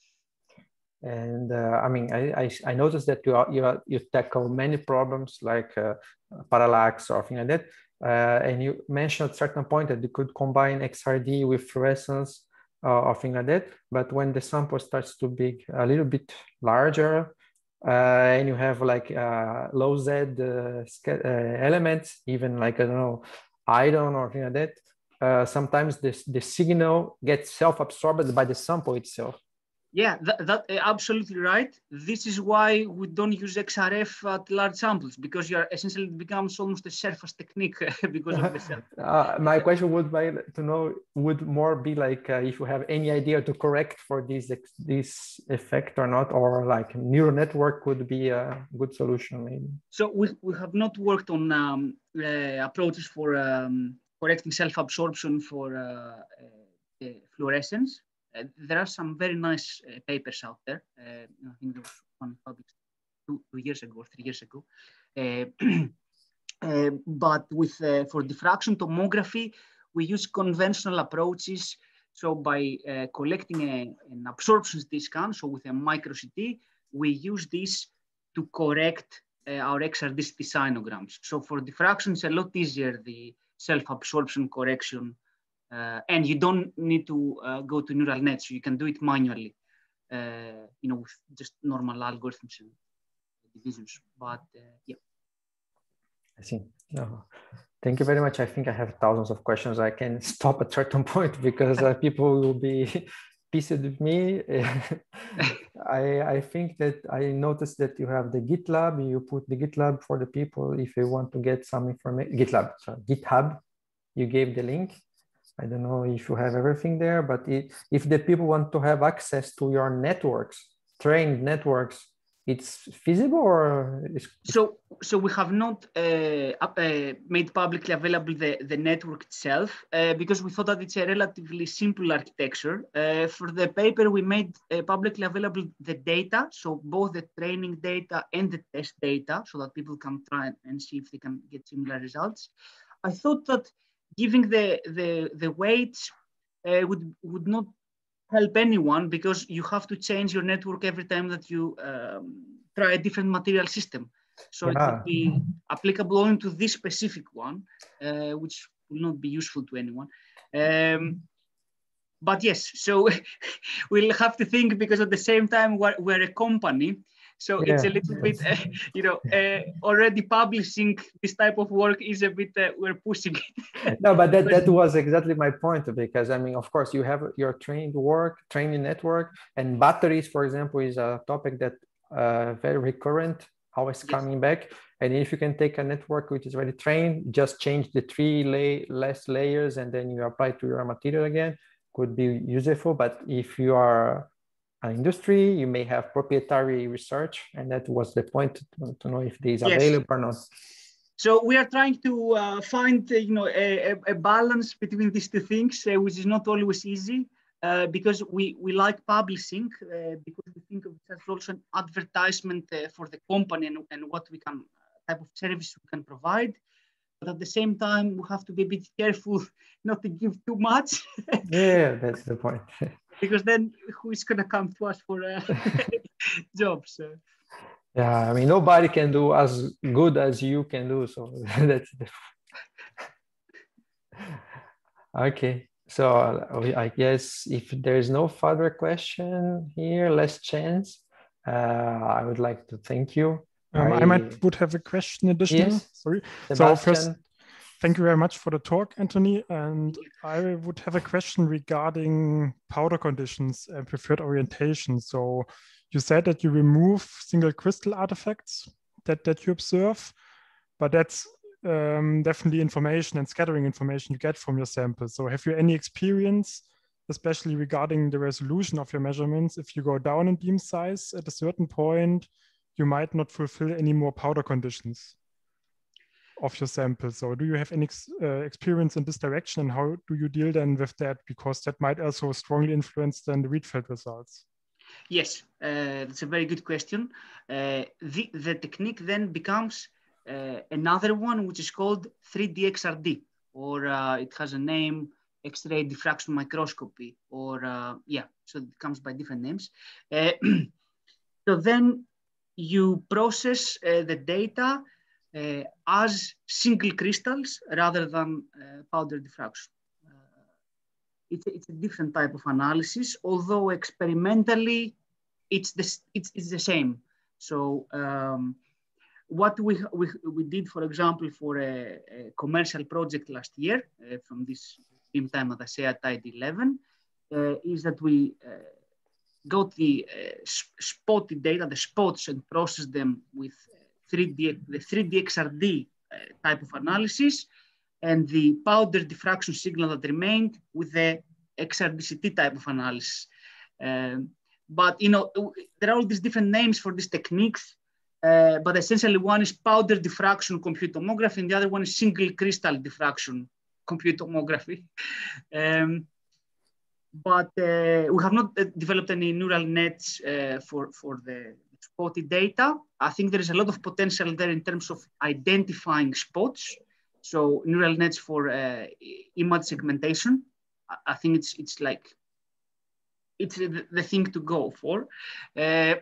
And uh, I mean, I, I I noticed that you are, you are, you tackle many problems like uh, parallax or something like that. Uh, and you mentioned at a certain point that you could combine X R D with fluorescence. Uh, or thing like that, but when the sample starts to be a little bit larger, uh, and you have like uh, low Z uh, uh, elements, even like I don't know, iron or thing like that, uh, sometimes this the signal gets self-absorbed by the sample itself. Yeah, that, that uh, absolutely right. This is why we don't use X R F at large samples, because you are essentially it becomes almost a surface technique because of the surface. uh, my question would be to know would more be like uh, if you have any idea to correct for this this effect or not, or like neural network would be a good solution maybe. So we we have not worked on um, uh, approaches for um, correcting self-absorption for uh, uh, fluorescence. Uh, there are some very nice uh, papers out there. Uh, I think there was one published two, two years ago or three years ago. Uh, uh, but with uh, for diffraction tomography, we use conventional approaches. So by uh, collecting a, an absorption C T scan, so with a micro C T, we use this to correct uh, our X R D C T sinograms. So for diffraction, it's a lot easier, the self-absorption correction. Uh, and you don't need to uh, go to neural nets. You can do it manually, uh, you know, with just normal algorithms and divisions. But uh, yeah. I see. No. Thank you very much. I think I have thousands of questions. I can stop at a certain point because uh, people will be pissed with me. I, I think that I noticed that you have the GitLab. You put the GitLab for the people if they want to get some information. GitLab, sorry, GitHub. You gave the link. I don't know if you have everything there, but it, if the people want to have access to your networks, trained networks, it's feasible or? It's... So, so we have not uh, uh, made publicly available the, the network itself uh, because we thought that it's a relatively simple architecture. Uh, for the paper, we made uh, publicly available the data, so both the training data and the test data, so that people can try and see if they can get similar results. I thought that giving the, the, the weights uh, would, would not help anyone because you have to change your network every time that you um, try a different material system. So yeah. It would be applicable only to this specific one, uh, which will not be useful to anyone. Um, but yes, so we'll have to think because at the same time we're, we're a company. So yeah. It's a little bit, uh, you know, uh, already publishing this type of work is a bit, uh, we're pushing it. No, but that, that was exactly my point because, I mean, of course, you have your trained work, training network, and batteries, for example, is a topic that uh, very recurrent, always coming yes. back. And if you can take a network which is already trained, just change the three lay, less layers and then you apply to your material again, could be useful. But if you are an industry, you may have proprietary research, and that was the point to, to know if this is yes. available or not. So we are trying to uh, find, uh, you know, a, a balance between these two things, uh, which is not always easy, uh, because we, we like publishing, uh, because we think of it as also an advertisement uh, for the company and, and what we can, type of service we can provide. But at the same time, we have to be a bit careful not to give too much. Yeah, that's the point. Because then who is going to come to us for uh, jobs? So. Yeah, I mean, nobody can do as good as you can do. So that's the... Okay. So I guess if there is no further question here, less chance, uh, I would like to thank you. Um, I, I might would have a question additional. Yes, Sorry. Sebastian. So first, thank you very much for the talk, Antony. And I would have a question regarding powder conditions and preferred orientation. So you said that you remove single crystal artifacts that, that you observe, but that's um, definitely information and scattering information you get from your sample. So have you any experience, especially regarding the resolution of your measurements? If you go down in beam size at a certain point, you might not fulfill any more powder conditions of your sample. So do you have any ex uh, experience in this direction, and how do you deal then with that? Because that might also strongly influence then the Rietveld results. Yes, uh, that's a very good question. Uh, the, the technique then becomes uh, another one, which is called three D X R D, or uh, it has a name, X-ray diffraction microscopy, or uh, yeah, so it comes by different names. Uh, so then you process uh, the data uh, as single crystals rather than uh, powder diffraction. It's a, it's a different type of analysis, although experimentally it's the, it's, it's the same. So um, what we, we, we did, for example, for a, a commercial project last year uh, from this beam time at ASEA Tide eleven, uh, is that we uh, got the uh, spotted data, the spots, and processed them with three D, the three D X R D uh, type of analysis, and the powder diffraction signal that remained with the X R D C T type of analysis. Um, but, you know, there are all these different names for these techniques, uh, but essentially one is powder diffraction compute tomography, and the other one is single crystal diffraction compute tomography. Um, but uh, we have not uh, developed any neural nets uh, for, for the spotted data. I think there is a lot of potential there in terms of identifying spots. So neural nets for uh, image segmentation, I think it's it's like it's the, the thing to go for. Uh,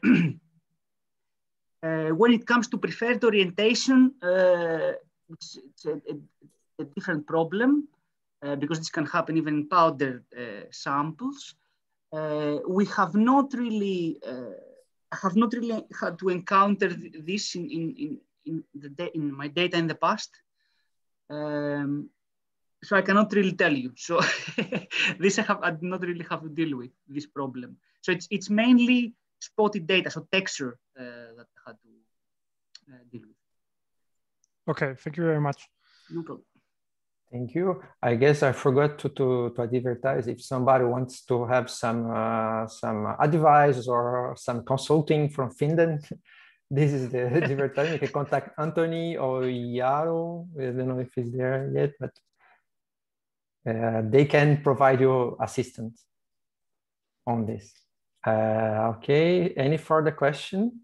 uh, when it comes to preferred orientation, uh, it's, it's a, a, a different problem uh, because this can happen even in powder uh, samples. Uh, we have not really uh, have not really had to encounter this in in in, in, the in my data in the past. Um, so I cannot really tell you. So this I have I do not really have to deal with this problem. So it's it's mainly spotted data, so texture uh, that I had to uh, deal with. Okay, thank you very much. No problem. Thank you. I guess I forgot to, to, to advertise if somebody wants to have some uh, some advice or some consulting from Finden. This is the advertising. You can contact Antony or Yaro. I don't know if he's there yet, but uh, they can provide you assistance on this. Uh, okay, any further question?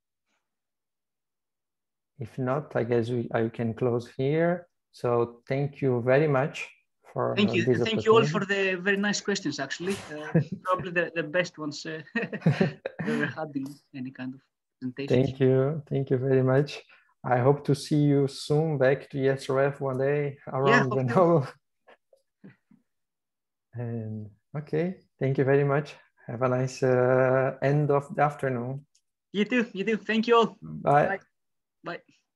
If not, I guess we, I can close here. So thank you very much for thank you. This thank you all for the very nice questions. Actually, uh, probably the, the best ones uh, we ever had in any kind of presentation. Thank you. Thank you very much. I hope to see you soon back to E S R F one day around yeah, Grenoble. And okay, thank you very much. Have a nice uh, end of the afternoon. You too. You too. Thank you all. Bye. Bye. Bye.